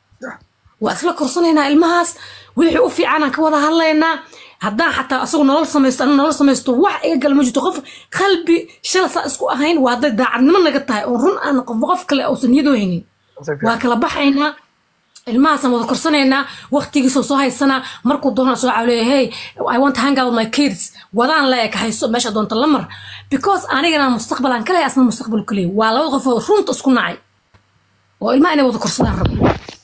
waa isla korsanaynaa ilmahaas wixii u fiicanaan ka wada hadlaynaa haddaan xataa asagu nolol samaysto ana nolol samaysto wax iga gala ma jirto qof qalbi shala saa isku ahayn waa hadday daacadnimo naga tahay oo run aan qof qof kale uusan niyadoo haynin waa kala baxaynaa ilmahaasaan wada korsanaynaa waqtigiisoo soo haysanaa markuu doonaa soo cawleeya hey I want to hang out with my kids wadaan la eka hayso meesha doonta la mar because anigana mustaqbalaan kaleeya asna mustaqbal kaleeya waa laba qofood runta isku nacay oo ilmaha inay wada korsadaan rabo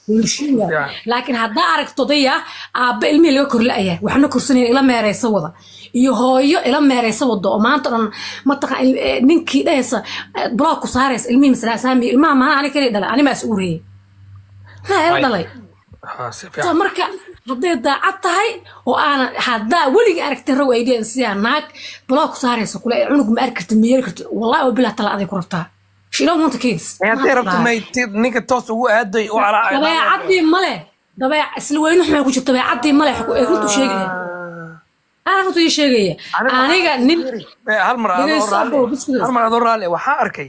laakiin haddaa aragto daya aabba ilmihii laga korla-aya waxna korsanayn ila meeraysa wada iyo hooyo ila meeraysa wada oo maanta dhan mataqa ninkii dhahaysa block ku saaraysa ilmihii masalaasaami ilmaha maana ani kali dhalay ani maas uureyay ha ila dhalay so marka hadday daacad tahay oo aana haddaa weligii aragtay raw ay dhaheen sidaa naag block ku saaraysa kule cunug ma arki kartid ma yeeli kartid wallahi oo bilaa tala aday ku rabtaa she don't want a kids hadday rabto may ninka toos ugu aaday u calaa dabeecadii male dabeec isla weynu xuma ku jirto dabeecadii male ee runtu sheegaya aan runtu sheegaya aniga nin hal mar hal mar adoo raali waxaa arkay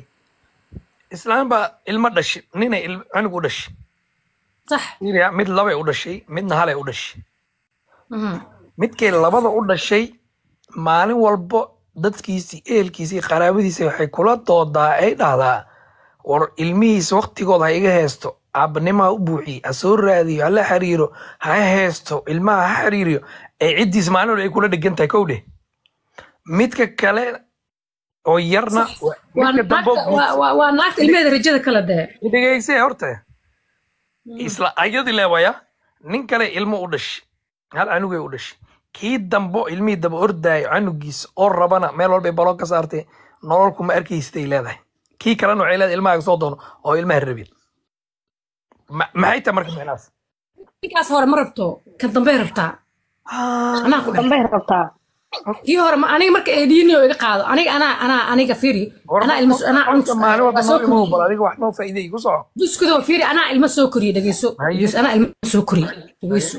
islaan baa ilmo dhashay ninay cunug u dhashay صح mid laba u dhashay midna hal u dhashay midkay labada u dhashay maalin walbo dadkiisii eelkiisii qaraabadiisa waxay kula doodaa ay dhahdaa war ilmihiisa waqtigooda ha iga heesto aabanimaha u buuxiye ha soo raadiyo hala xiriiro ha heesto ilmaha ha xiriiriyo ay ciddiis maalin walba ay kula dhegan tahay kow dheh midka kale oo yarna waa naagta ilmeheeda rajada kala dee dhegeyse horta isla ayadii leewaya nin kale ilmo u dhashay hal canugay u dhashay kii dambo ilmihii daba ordaayo canugiisa oo rabana meel walbay baloo ka saartay nolol kuma arkaysatay leedahay kii kalena waxay leedahay ilmaha soo doono oo ilmaha rabin maxay tahay marka micnaas ninkaas hore ma rabto kan dambey rabtaa anaa ku dambey rabtaa kii hore aniga marka eediyini oo iga qaado aniga anaa anaa aniga fiiri anaa ilmo anaa cunta maalin walba soo koriyo bal adiga wax noo faa'iiday ku soo biskudo fiiri anaa ilmo soo koriyo dhageyso anaa ilmo soo koriyo dhageyso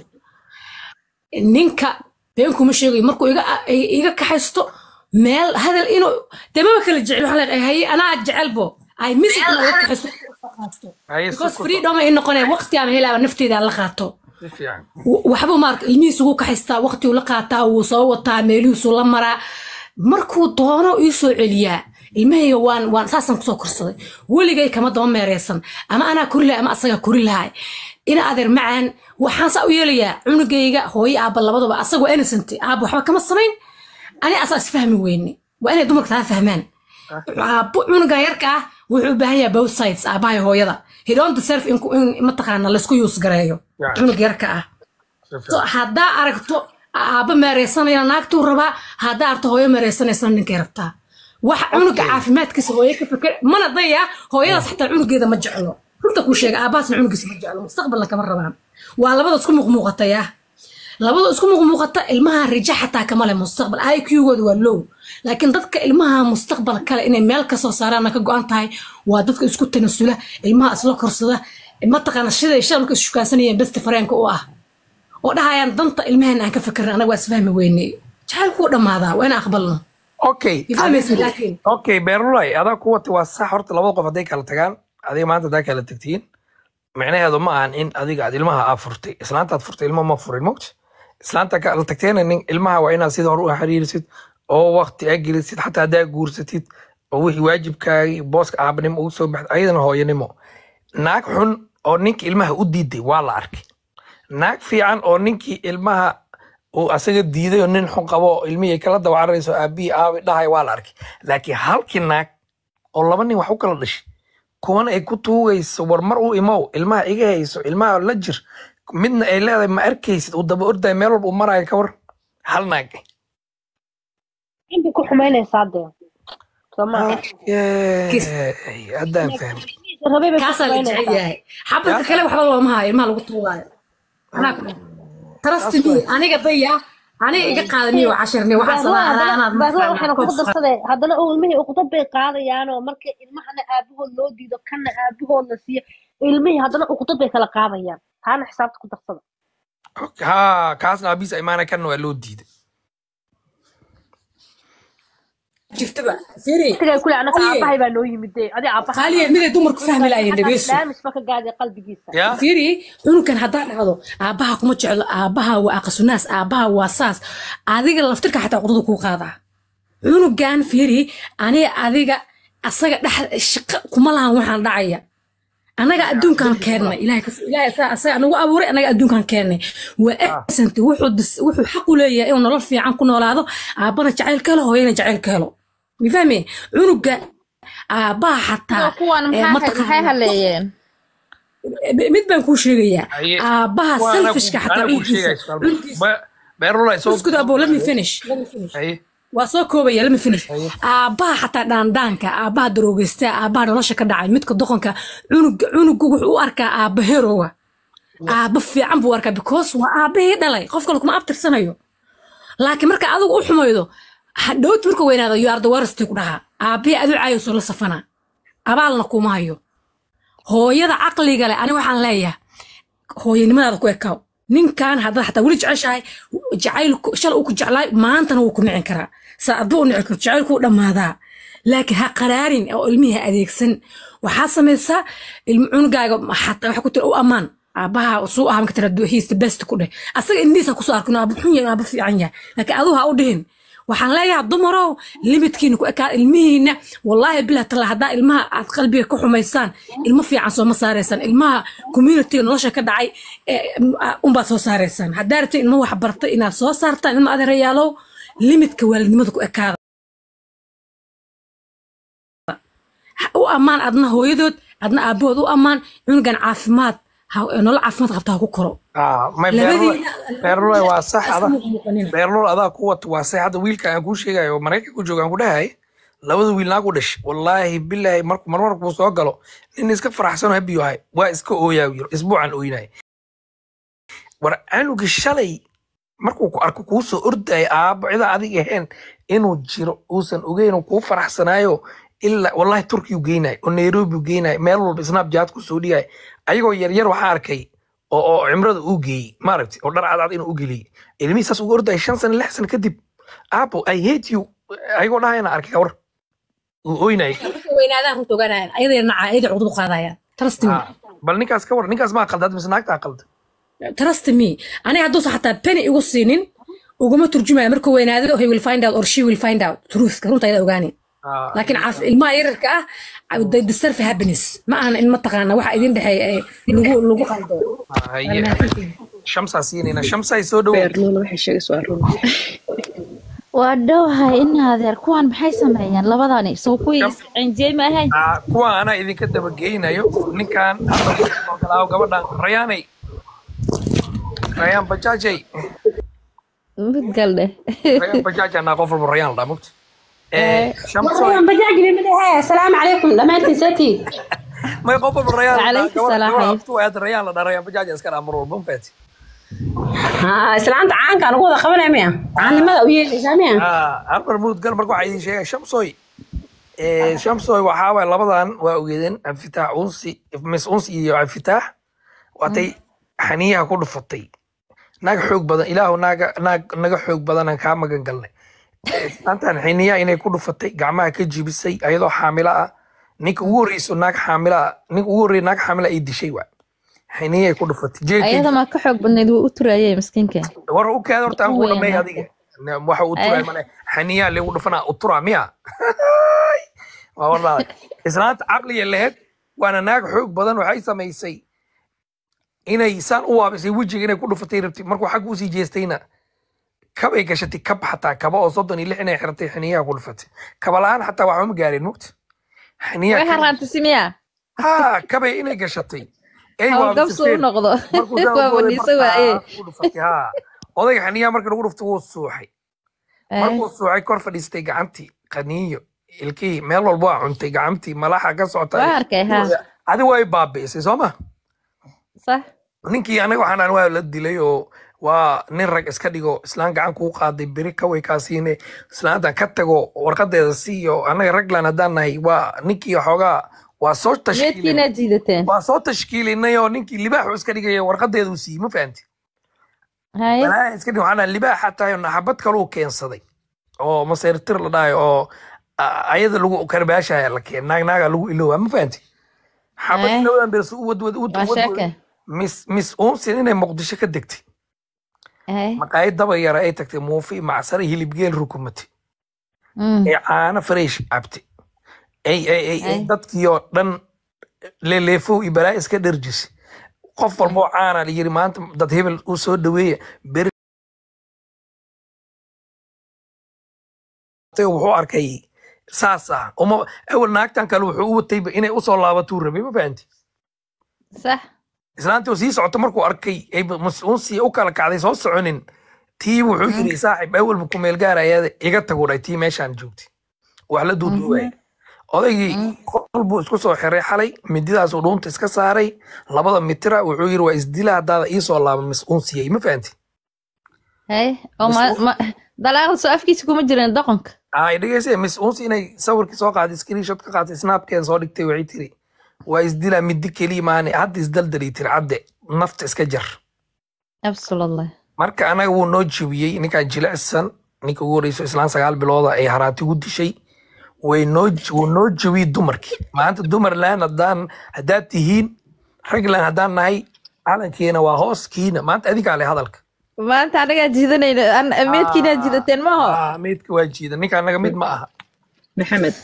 ninka been kuma sheegayo markuu iga iga kaxaysto meel hadal inuu dama kala jecel waxa la haye anaa jecelbo ay miss inuu iga kaxaysto because freedom ay noqonay waqti aan helaa nafteeda la qaato waxba mark ilmihiisu uu kaxaystaa waqti uu la qaataa uu soo wataa meelihiisu la maraa markuu doono ii soo celiyaa ilmahayga waan waan saasan ku soo korsaday weligay kama daba meereysan ama anaa kori lahay ama asaga kori lahay ina adeer macaan waxaan saa u yeelayaa cunugayga hooyo aabba labadaba asagoo innocent aabba waxba kama samayn ani asaas fahmi weyne waa inay dumarka taa fahmaan aabbo cunuga yarka ah wuxuu u baahan yahay both sides aabbaha hooyada he don't deserve in mataqaana laysku yuus gareeyo cunug yarka ah so haddaa aragto aabba meereysanaya naagtuu rabaa haddaa aragto hooyo meereysanaysa ninkay rabtaa wax cunuga caafimaadkiisa hooyo ka fikir mana daya hooyadaas xataa cunugeeda ma jeclo runta ku sheega aabaasna cunugiisa ma jeclo mustaqbalna kama rabaan waa labada isku muuqmuuqataya labada isku muuqata ilmaha rija xataa kama leh mustaqbal I Q-gooda waa low laakiin dadka ilmaha mustaqbal kale inay meel ka soo saaraan ka go'an tahay waa dadka isku tanasula ilmaha isla korsada ma taqaan sida shalka shukaansanayeen best friend-ka u ah oo dhahayaan danta ilmahan aan ka fikirnaa anaga waa isfahmi weynay jacaylku dhamaadaa waa in aqbalno okay okay beerlay adaa ku wata waa sax horta labada qof haday kala tagaan adiga maanta hadaa kala tagtiin macnaheedu ma ahan in adiga aad ilmaha aad furtay islaanta aad furtay ilmaha ma furin mogt islaanta kala tagteena nin ilmaha waa inaad sida hore u xiriirisid oo waqti aad gelisid xataa hadaa guursatid oo wixii waajibkaagii booska aabanimo ugu soo baxday ayadana hooyanimo naag xun oo ninkii ilmaha u diiday waa la arkay naag fiican oo ninkii ilmaha uu asaga diiday oo nin xun qabo ilmihii kala dawacarayso aabii aabi dhahay waa la arkay laakiin halkii naag oo laba nin wax u kala dhashay kuwan ay ku tuugayso war mar uu imow ilmaha iga hayso ilmaha la jir midna ay leedahay ma arkaysid uu daba orday meel walba u maraayo ka war hal naag inta ku xumaynaysaa dee Soomaa haddaan fahmay kaasa la jecel yahay xabadka kale waxba looma hayo ilmaha lagu tuugaayo anaa ku trust me aniga daya aniga iga qaadaniyo casharni waxa salaadaana baadla waxaan ku darsaday hadana oo ilmihii ugu dabay qaadayaan oo marka ilmahana aabahood loo diido kana aabahood la siiyo ilmihii hadana ugu dabay kala qaadayaan taana xisaabta ku darsada ha kaasna abiis imaana kan waa loo diiday jiftaba firi tiga kula ana aabahay baa loo yimid adi aabahay qaaliye mid dumar ku fahmi laayeen dhageeso daamis ma ka gaaday qalbigiisa firi unukan hadaa dhacdo aabaha kuma jeclo aabaha waa aqsunaas aabaha waa saas adiga laftirka xataa qodada ku qaadaa unugan firi aniga adiga asaga dhax shaqo kuma lahan waxaan dhacaya anaga adduunkan keenay ilaahay ilaahay asaga anagu abuuray anaga adduunkan keenay waa asanta wuxuu wuxuu xaq u leeyahay inuu nolol fiican ku noolaado aabana jacayl ka helo hooyana jacayl ka helo mifahmi unuga aabaha xataa ma taqaan haleeyeen mid baan ku sheegayaa aabaha selfishka xataa beerlay soo isku dabo let me finish let me finish waa soo koobaya let me finish aabaha xataa dhaandaanka aabaha daroogeysta aabaha nolosha ka dhacay midka doqonka unuga unugu wuxuu u arkaa aaba herowa aaba fiican buu arkaa because waa aabahii dhalay qof kale kuma abtirsanayo laakiin marka adigu u xumaydo hadhowt marka weynaado you are the worst ku dhaha aabihii adu caayso la safana abaalna kuma hayo hooyada caqliga leh ani waxaan leeyahay hooyanimadaada ku ekaaw ninkan hadda xataa weli jeceshahay jacayl shal uu ku jeclaay maantana wuu ku nicin karaa saa aduu u nici karo jacaylku u dhammaadaa laakiin ha qaraarin oo ilmihi adeegsan waxaa samaysaa ilmi cunugaaga xataa waxa ku tira u ammaan aabaha suu aha marka tira he's the best ku dheh asaga indhiisa kusoo arkino aaba xun yahay aaba fiican yahay laakiin aduu ha u dhihin waxaan leeyahay dumarow limitkiina ku ekaa ilmihiina wallaahi bilaa tala haddaa ilmaha aad qalbiga ka xumaysaan ilmo fiican sooma saaraysaan ilmaha communityga nolosha ka dhacay unbaad soo saaraysaan haddaa rabta ilmo wax barta inaad soo saartaan ilma adeerayaalow limitka waalidnimada ku ekaada u ammaan adna hooyadood adna aabahood u ammaan cunugan caafimaad nolol caafimaad qabta ha ku koro beerlol waa sax ada beerlol adaa ku wata waa sax hadda wiilka aan kuu sheegayo maraykanka ku jooga aan ku dhahay labada wiil naag u dhashay wallaahi bilaahi marku marmar kuu soo galo nin iska faraxsanoo habiyo ahay waa iska ooyaa yiro isbuucan ooyinay war canuga shalay markuu ku arko kuu soo ordaya aabo cida adig ahayn inuu jiro uusan ogeyn kuu faraxsanaayo ilaa wallaahi turkiyu geynay oo nairobi geynay meel walba snapchat ku soo dhigay ayagoo yaryar waxaa arkay oo cimrada uu geeyey maaragtay oo dhar cadcad inuu u geliyey ilmihii saas ugu ordaya shan sano lix sano kadib aabo I hate you ayagoo dhahayana arkay war uu ooynay weynaadaan runta ogaanayaan ayadee naca ayadee cudud u qaadayaan trust me bal ninkaas ka war ninkaas maa qaldaad mise naagtaa qalda trust me aniga hadduusa xataa penny igu siinin uguma turjumaya markuu weynaadado he will find out or she will find out truthka runta ayada ogaaneen laakiin caaf ilmaha yararka ah they deserve happiness ma ahan in mataqaana waxa idin dhexeey lagu lagu qaldo shamsa siinayna shamsa ay soo dhawo beerloola waxay sheegaysaa run waa dhowhay in adeer kuwan maxay sameeyaan labadani soo kuwii cinjey ma ahayn kuwan ana idinka daba geynayo ninkan hadda gabadhan rayaanay rayaan bajaajay mid galde rayaan bajaaj ana qof walba rayaan la mugta شمسون بجاجي من هاي السلام عليكم لما انت ساتي ما يقوم بالريال عليك السلام تو هذا الريال ده ريال بجاج اسكر امر مو فاتي ها islaanta caanka anigu wada qabanay miya caanimada u yeelaysaa miya ah halmar muud gal marka waxa idin sheegay shamsoy ee shamsoy waxa way labadan waa ogeedeen afitaax unsi mis unsi iyo afitaax waatay xaniyaha ku dhufatay naag xoog badan ilaahu naaga naag naga xoog badan aan ka magan galnay antan xiniya inay ku dhufatay gacmaha ka jibisay ayadoo xaamila ah ninka ugu horeyso naag xaamila ninka ugu horey naag xaamila ay dishay waa xiniya ku dhufatay jeekay ayada ma ka xoog badneed wuu u turayay miskiinka war u kaad horta aan ku dhamay adiga waxa uu turay mane xiniya leegu dhufana u tura miya waa wallahi islaanta aqliga lehed waana naag xoog badan waxay samaysay inay san u waabisay wajiga inay ku dhufatay rabtay markuu xaq u sii jeestayna kabay gashatay kab xataa kaba oo soddon iyo lix inay xirtay xiniyaha ku dhufatay kaba la'aan xataa waxba ma gaarin mugta xiniyaha way harantay simiya ha kabay inay gashatay ay waa gabso u noqdo waa wadisa waaye ha odayga xiniyaha markii lagu dhuftay wuu suuxay markuu suuxay kor fadhiistay gacantii qaniyo ilkii meel walba waa cuntay gacantii malaxa ka socotay waa arkay ha adi way baabiisay soo ma صح ninkii anaga waxaan waa la dilay oo waa nin rag iska dhigo islaan gacan kuu qaaday beri ka way kaasiine islaanta ka tago warqadeeda siiyo anaga raglan haddaan nahay waa ninkii xoogaa waa soo tashkiilin waa soo tashkiilinay oo ninkii libaaxu iska dhigaya warqadeeda uu siiyey ma fahanti hay iska dhig waxaan libaax xataa naxabad kaluu keensaday oo maseertir la dhahay oo ayada lagu karbaashaya la keen naag naaga lagu iloowa ma fahanti xabad ilowdan beersu u wad wad wad mis mis unsin inay muqdisho ka degtay maqaayad daba yara ay tagtay muufi macsare hilib geel rukumatay ee caana fresh cabtay ay ay ay dadkii oo dhan leeleefo iyo balaa iska dharjisay qof walbo caana la yiri maanta dad hebel u soo dhaweeya beri wuxuu arkay saasa uma awal naagtan kale wuxuu u watay inay u soo laabato rabay ma fahanti صح islaantii oo sii socoto markuu arkay ay mas'uunsi u kala kacday soo soconin tii wuxuu yiri saaxiib awalba ku meel gaaraya iga taguray tii meeshaan joogtay wax la duuduubay odaygii qolbu isku soo xiray xalay mididaas uu dhuunta iska saaray labada mitira wuxuu yiri waa isdila hadaada ii soo laaba mas'uunsiyay ma fahanti hay oo ma dalaal soo afkiisa kuma jireen dhaqanka ay dhigaysay mas'uunsi inay sawirkii soo qaaday screenshot ka qaatay snapkeen soo dhigtay waxay tiri waa isdila midi keliya maane hadda isdaldali tir cadde nafta iska jar absolutely marka anaga wuu noo jabiyey ninkaan jilicsan ninka ugu horeyso islaan sagaal bilooda ay haraati ugu dishay way noo wuu noo jabiyey dumarkii maanta dumar laan haddaan haddaad tihiin rag laan haddaan nahay calankeena waa hooskiina maanta adigaa leh hadalka maanta anagaa jiidanayna meedkiinaa jiidateen maaho meedka waa jiidan ninka anaga mid ma aha maxamed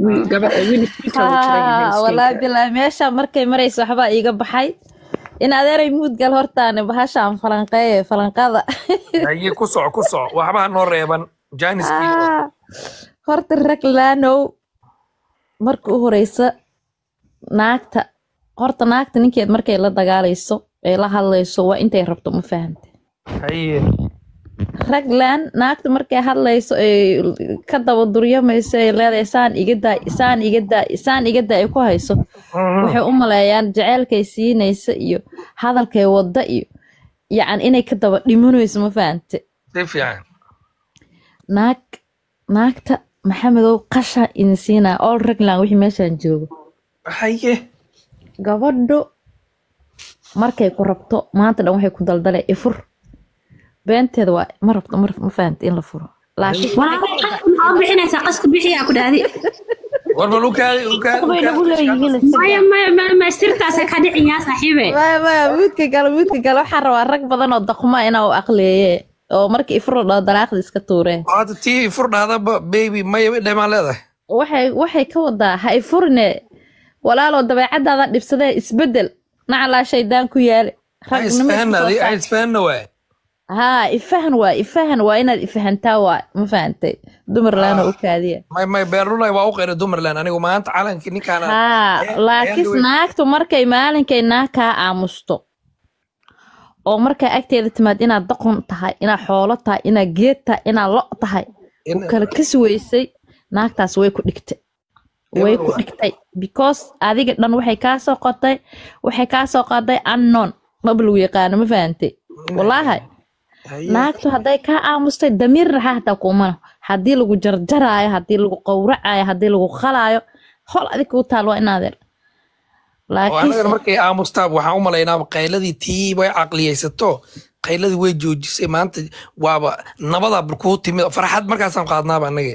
والله بالله ماشا مركي مريس وحبا إيجا بحي إن أدري مود قال هرتان بهاشا عن فلانقية فلانقاضة هي كسع كسع وحبا نور يابن جانس كيلو هرت الركل لانو مركو هريسة ناكتا هرت ناكتا نكيد مركي لا دقاليسو إيه لا هاليسو وإنت يربطو مفاهمت هي raglan naagta markay hadlayso ay ka daba duryamayso ay leedahay saan iga daa saan iga daa saan iga daa ay ku hayso waxay u maleeyaan jaceelkay siinaysa iyo hadalkay wada iyo yacan inay ka daba dhimanayso ma fahamte si fiican naag naagta maxamedow qasha in siina all raglan wixii meeshan joogo haye gabadho markay ku rabto maanta dhan waxay ku daldalay ifur beenteeda waa ma rabto ma fahanti in la furo laakiin waa qasku ma bixinaysa qasku bixiya ku dhaadi warba lukaadi lukaadi maya ma ma sirtaas ka dhiciya saaxiibe ma ma mudka gal mudka gal waxa rabaa rag badan oo daqma inaa u aqleeye oo markii ifuro dhado dalaaqda iska tuure hada tii ifur dhada baby may dhama leedahay waxay waxay ka wadaa ha ifurne walaalo dabeecadaada dhibsadee isbedel naclaa shaydaan ku yaale ragnimada ay isfahanna waa ها إفهن وا إفهن وا إن إفهن توا ما فهمتي دمر لنا وكادية ما ما بيرلنا واقع دمر لنا أنا وما أنت على كني كان ها لكن سناك تمركي مالن كينا كا عمستو أو مركي أكتر تمد إنا دقن تهاي إنا حولتها إنا جيتها إنا لقطها وكل كسويسي ناك تسوي كدكت way ku dhigtay because adiga dhan waxay ka soo qotay waxay ka soo qaday unknown ma bal yaqaan ma fahamtay والله naagtu hadday kaa aamustay damiir raxa hataa kuumana haddii lagu jarjaraayo haddii lagu qowracaayo haddii lagu qalaayo hol adig kuu taal waa inaadeer laakiin markay aamustaa waxaan u malaynaaba qayladii tii way caqliyaysato qayladii way joojisay maanta waaba nabada kuu timid farxad markaasaan qaadnaaba annaga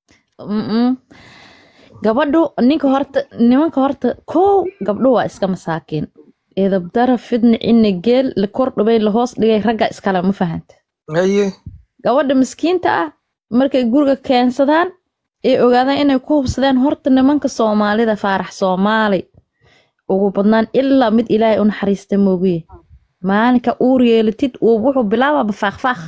gabadhu ninka horta nimanka horta kow gabdhu waa iska masaakiin eedabdara fidni inna geel la kor dhubay la hoos dhigay ragga iskale ma fahanta haye gabadha miskiinta ah markay guriga keensadaan ee ogaadaan inay ku hubsadeen horta nimanka Soomaalida faarax Soomaali ugu badnaan ilaa mid Ilaahay u naxariista moogiye maalinka uur yeelatid uu wuxuu bilaabaa faaqfaaq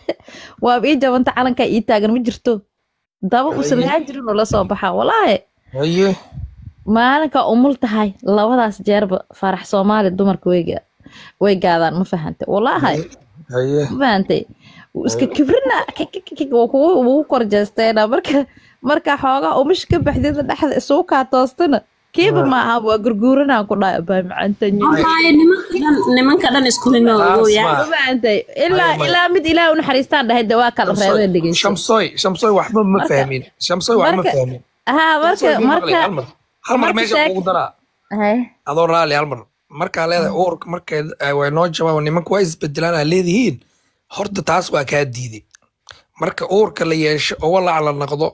waa bii jabanta calanka ii taagan ma jirto daba u sameeyay jirin oo la soo baxa walaahi haye maalinka umul tahay labadaas jeerba farax Soomaali dumarka weyga way gaadaan ma fahantay wallahi haye fahantay iska kibrina oo kugu korjeesteena marka marka xooga umish ka baxdida dhaxda soo ka toostana kiiba ma aha waa gurguurana ku dhaay baa macantanyi wallahi nimankan nimanka dhan isku hinoo yaa fahantay ila ila mid Ilaahay u naxariistaan dhahay dawaa kala reebay dhigay shamsoy shamsoy waxba ma fahmin shamsoy wax ma fahmin ha marka marka hal mar meesha ugu daraa hay adoo raali hal mar marka leedahay uurka markay way noo jawaab nimanku way isbedelaan ay leedihiin horta taas waa ka diiday marka uurka la yeesho oo walac la noqdo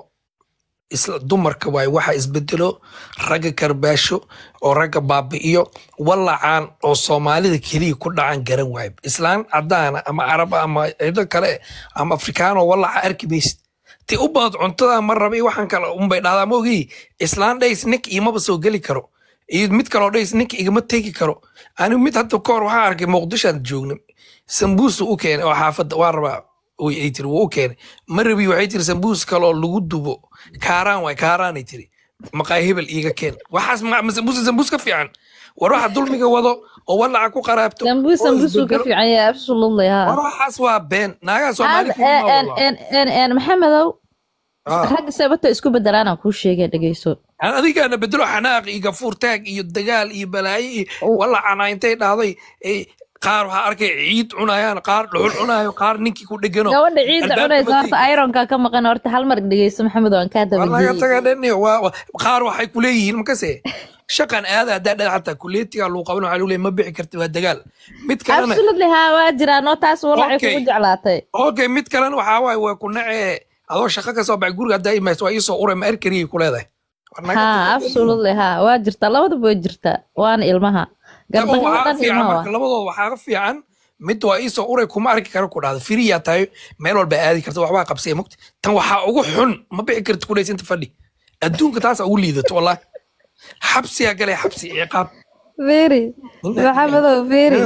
isla dumarka way waxa isbedelo ragga karbaasho oo ragga baabi'iyo walacaan oo Soomaalida kaliya ku dhacan garan waay islaan cadaan ama arab ama ciido kale ama afrikaano walaca arkibays ti u baad cuntada mar rabay waxaan kala un bay dhaadaa moogi islaan dhays nick ima soo gali karo iyo mid kale oo dhays nick igama tagi karo ani mid hadda koor waxa arkay Muqdisho joogno sambuus u keenay oo xaafada waa rabaa oo ay tiri wuu keenay marabi waxay tiri sambuus kale oo lagu dubo kaaraan way kaaraan ay tiri maqay hebel iiga keen waxaas ma sambuus sambuus ka fiican war waxa dulmiga wado oo walaca ku qaraabto sambuus sambuus ka fiican yaa absolutely ha war waxaas waa been naaga Soomaali en en en en maxamedow rag sababta isku bedelaan ku sheegay dhageyso adiga ana bedelo xanaaq iyo fuurtaag iyo dagaal iyo balaayi walaca intay dhaaday qaar waxa arkay ciid cunayaan qaar dhuxul cunayo qaar ninkii ku dhigano gabadha ciid cunaysa horta ironka ka maqan horta hal mar dhageyso maxamed waan ka daba walaga tagadani waa qaar waxay ku leeyihiin makase shaqan aada dad hatta kuleetiga loo qaban waxa loo ma bixi kartid waa dagaal mid kalena absolutely ha waa jiraan oo taas walaacay ku jeclaatay okay mid kalena waxa waay waa ku nacee adoo shaqo ka soo baxay guriga daaima waa isoo uray ma arkariye ku leedahay ha absolutely ha waa jirta labada way jirta waan ilmaha labadooda waxaa fiican mid waa isoo uray kuma arki karo ku dhahda firiya tahay meel walba aadi karta waxbaa qabsay mugti tan waxaa ugu xun ma bixi kartid ku dhaysinta fadhi adduunka taas ugu liidato wallahi xabsiga galay xabsi ciqaab very maxamedow very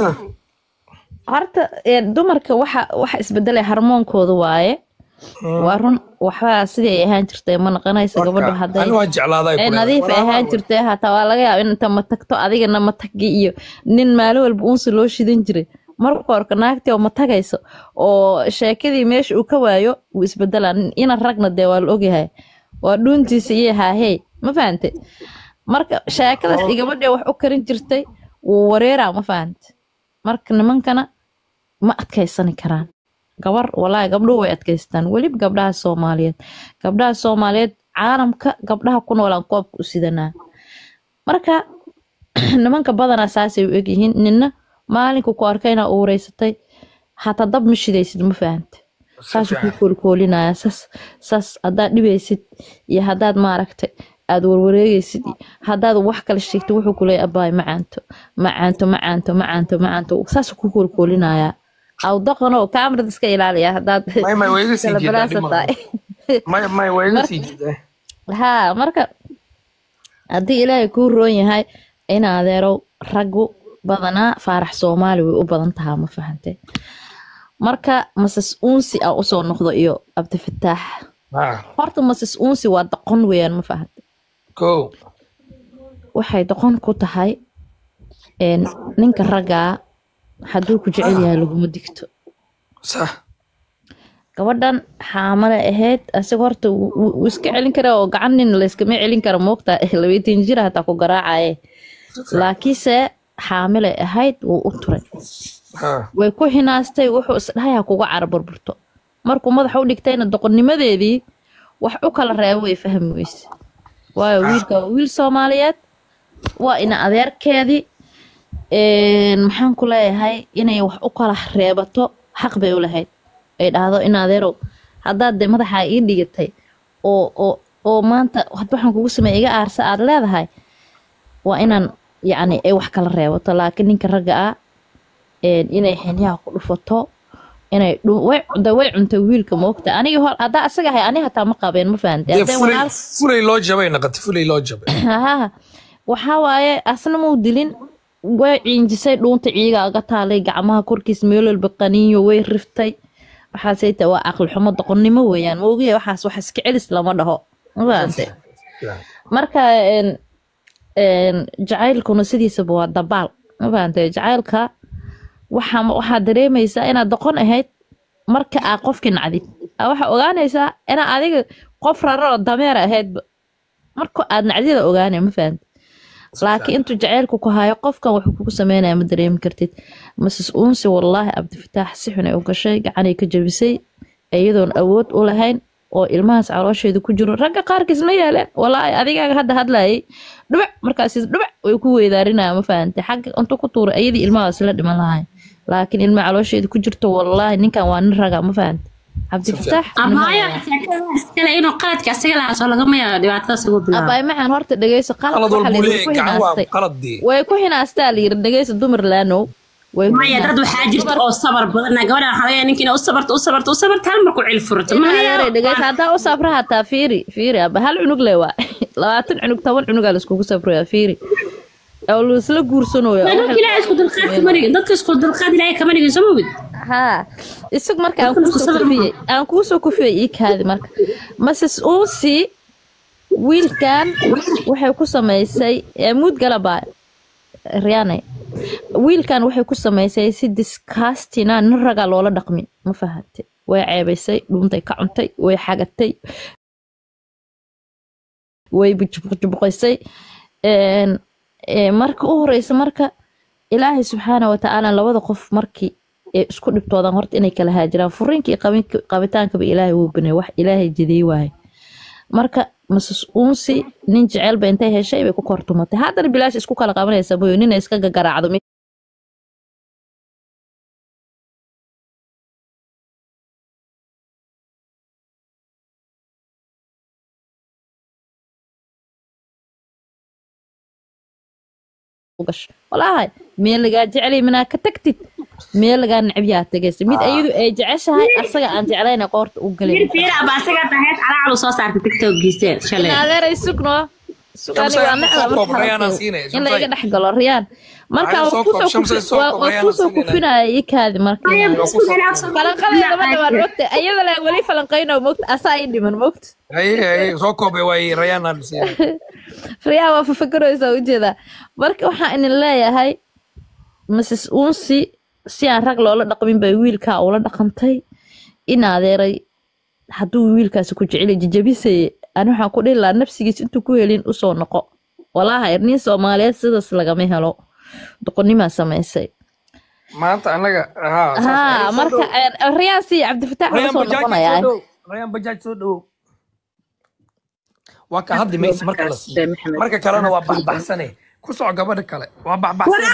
horta dumarka waxa waxa isbedelay hormoonkooda waaye waa run waxba sidii ay ahaan jirtay ma naqanaysa gabadhu hadday ay nadiif ahaan jirtay hataa waa laga yaabaa inta ma tagto adigana ma tagi iyo nin maalin walba uunsi loo shidan jiray marka horka naagtii oo ma tagayso oo sheekadii meesha uu ka waayo uu isbedelaan ina ragna dee waa la ogyahay waa dhuuntiisa iyo haahey ma fahantay marka sheekadaas gabadhii wax u karin jirtay wuu wareeraa ma fahantay marka nimankana ma adkaysan karaan gabar walaay gabdhuhu way adkaystaan waliba gabdhaha Soomaaliyeed gabdhaha Soomaaliyeed caalamka gabdhaha ku noolaan koobka u sidanaa marka nimanka badanaa saasay u egyihiin ninna maalinku ku arkayna uureysatay hataa dab ma shidaysid ma fahantay saas ku koolkoolinaya saas saas haddaad dhibaysid iyo haddaad maaragtay aad warwareegaysid haddaad wax kala sheegto wuxuu ku leeyahay abaay macaanto macaanto macaanto macaanto macaanto saas ku koolkoolinaya أو دقنو كاميرا تسكي إلى هذا ما ما ويجي ما ما ويجي ها مركب أدي إلى يكون روني هاي أنا أديرو رجو بدنا فرح صومالي وبدن تها ما فهمتي مركب مسس أنسي أو أصلا نخذ إيو أبدي فتح فرط مسس أنسي ودقن ويان ما فهمت كو وحي دقن كوتا هاي إن نينك الرجع hadduu ku jecel yahay laguma digto sax gabadhan xaamale ahayd asig horta wuu iska celin karaa oo gacan nin la iskama celin karo moogta labaatan jir hataa ku garaacaye laakiinse xaamile ahayd wuu u turay way ku hinaastay wuxuu isdhahay ha kuga cara burburto markuu madaxa u dhigtayna doqonnimadeedii wax u kala reebo way fahmi weyse waayo wiilka waa wiil Soomaaliyeed waa ina adeerkeedii een maxaan ku leeyahay inay wax u kala reebato xaq bay u lahayd ay dhahdo in adeerow haddaad de madaxa ii dhigatay oo oo oo maanta waxaan kugu sameeyay iga aarsa aad leedahay waa inaan yacni ay wax kala reebato laakiin ninka ragga ah een inay xiniyaha ku dhufato inay way way cunta wiilka moogta aniga hor hadda asaga hay aniga taa ma qabeen ma fahanteen hadda walaal fulay loo jabay naqati fulay loo jabay ha waxa waaye asna muu dilin way ciinjisay dhuunta ciiga aga taalay gacmaha korkiis meel walba qaniyo way riftay waxa sayta waa aqal xumo doqonnimo weeyaan moogiye waxaas wax iska celis lama dhaho ma fahanteen marka een een jacaylkuna sidiisa waa dabaal ma fahanteen jacaylka waxa waxa dareemaysaa inaad doqon ahayd marka aad qofka nacdid waxa ogaanaysaa in adiga qof raro dameer ahayd marka aad nacdida ogaanay ma fahanteen laakiin intu jacaylku ku hayo qofkan wuxuu kugu sameeynaa ma dareemi kartid masas uunsi wallaahi Cabdifataax si xun ay u gashay gacan ay ka jabisay iyadoon awood u lahayn oo ilmahaas caloosheedu ku jiro ragga qaarkiis ma yeeleen wallaahi adiga hadda hadlayay dhubac markaas dhubac way ku weydaarinaa ma fahanteen xagga intu ku tuuray ayadii ilmahaas la dhiman lahayn laakiin ilma caloosheedu ku jirto wallaahi ninkan waa nin raga ma fahanteen Cabdifataax amaya iskala inuu qaladka asaga la soo laga mayaa dhibaatada soo bilaabay abay maxaan horta dhageyso qalad waxa la yiri ku hinaastay way ku hinaastaa la yiri dhageyso dumar laano way maya dad waxa jirta oo sabar badan gabadha waxa laga ninkiina u sabarto u sabarto u sabarto hal markuu cil furto ma yaray dhageyso hadda u sabraha taa fiiri fiiri aba hal cunug leewa labaatan cunug toban cunug la isku sabraya fiiri أو لسلا قرصنوا يا أنا كلا إسكت الخاد كمان دك إسكت الخاد لا كمان يجي سموه ها إسك مرك أنا كوسو كفي أنا كوسو كفي إيك هذا مرك مسس أوسي ويل كان وحي كوسو ما يسي موت قلبا رياني ويل كان وحي كوسو ما يسي سي ديسكاستينا نرجع لولا دقمين ما فهمت وعيب يسي دونتي كعنتي وحاجتي ويبجبقيسي إن marka u horeysa marka Ilaahay subhanahu wa ta'ala labada qof markii ee isku dhibtoodan horta inay kala haajiraan furinkii qabitaanka ba Ilaahay uu banay wax Ilaahay jidii waay marka mas'uus uunsi nin jecel ba intay heshay bay ku kortumatay haddana bilaash isku kala qabanaysa booyo nin iska garaacdo وقش والله مين اللي قاعد جعلي منها كتكتت مين اللي قاعد نعبيها تجلس مين أيدو جعشها أصلا أنت علينا قارت وقليل فيرا باسكة تهيت على على صوص على تيك توك جيسين شلون هذا رئيس سكنه سكاني وانا إلا يقدر حق الريان مركا وكوسو وكوسو كفينا يك هذه مركا كلام كلام ما تبغى الوقت أيضا لا ولي فلنقينا ومقت أسايدي من مقت أي أي سوكو بواي ريان هالسين فريا وفكروا يسوي كذا مركا وحنا إن الله يا هاي مسس أونسي سيان رجل ولا دقمين بويلكا ولا دقمتي إن هذا ري حدو ويلكا سكوت على ججبيسي أنا حقول إلا نفسي أنتو كويلين أصلا نقا والله هيرني سوماليات سيدس لقمي هلو دقني ما سمعسي ما أنت أنا ها ها مركا الرياسي عبد الفتاح أصلا نقنا يعني ريان بجاج سودو وكا هذا ميس مركا لسي مركا كلانا وابح بحسنة كوسع قبل كلا وابح بحسنة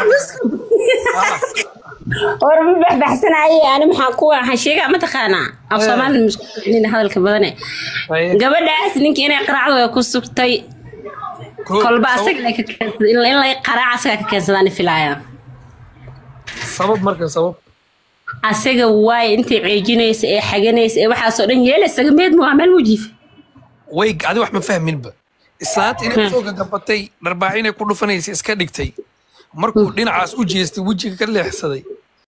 وربي بحسن أي أنا محكوة هالشيء ما تخانا أصلا المشكلة هذا الكبدانة قبل داس إنك أنا قرعة ويكسر تي كل باسك لك إلا إلا قرعة سك كذا في العيا سبب مركز سبب أسيق واي أنت عيجينيس إيه حاجينيس إيه وحاسودين يلس سجمد معمل وجيف ويك عادي واحد مفهمين بقى الساعات إنك سوق قبضتي الأربعين كله فنيس إسكالكتي markuu dhinacaas u jeestay wajiga ka leexsaday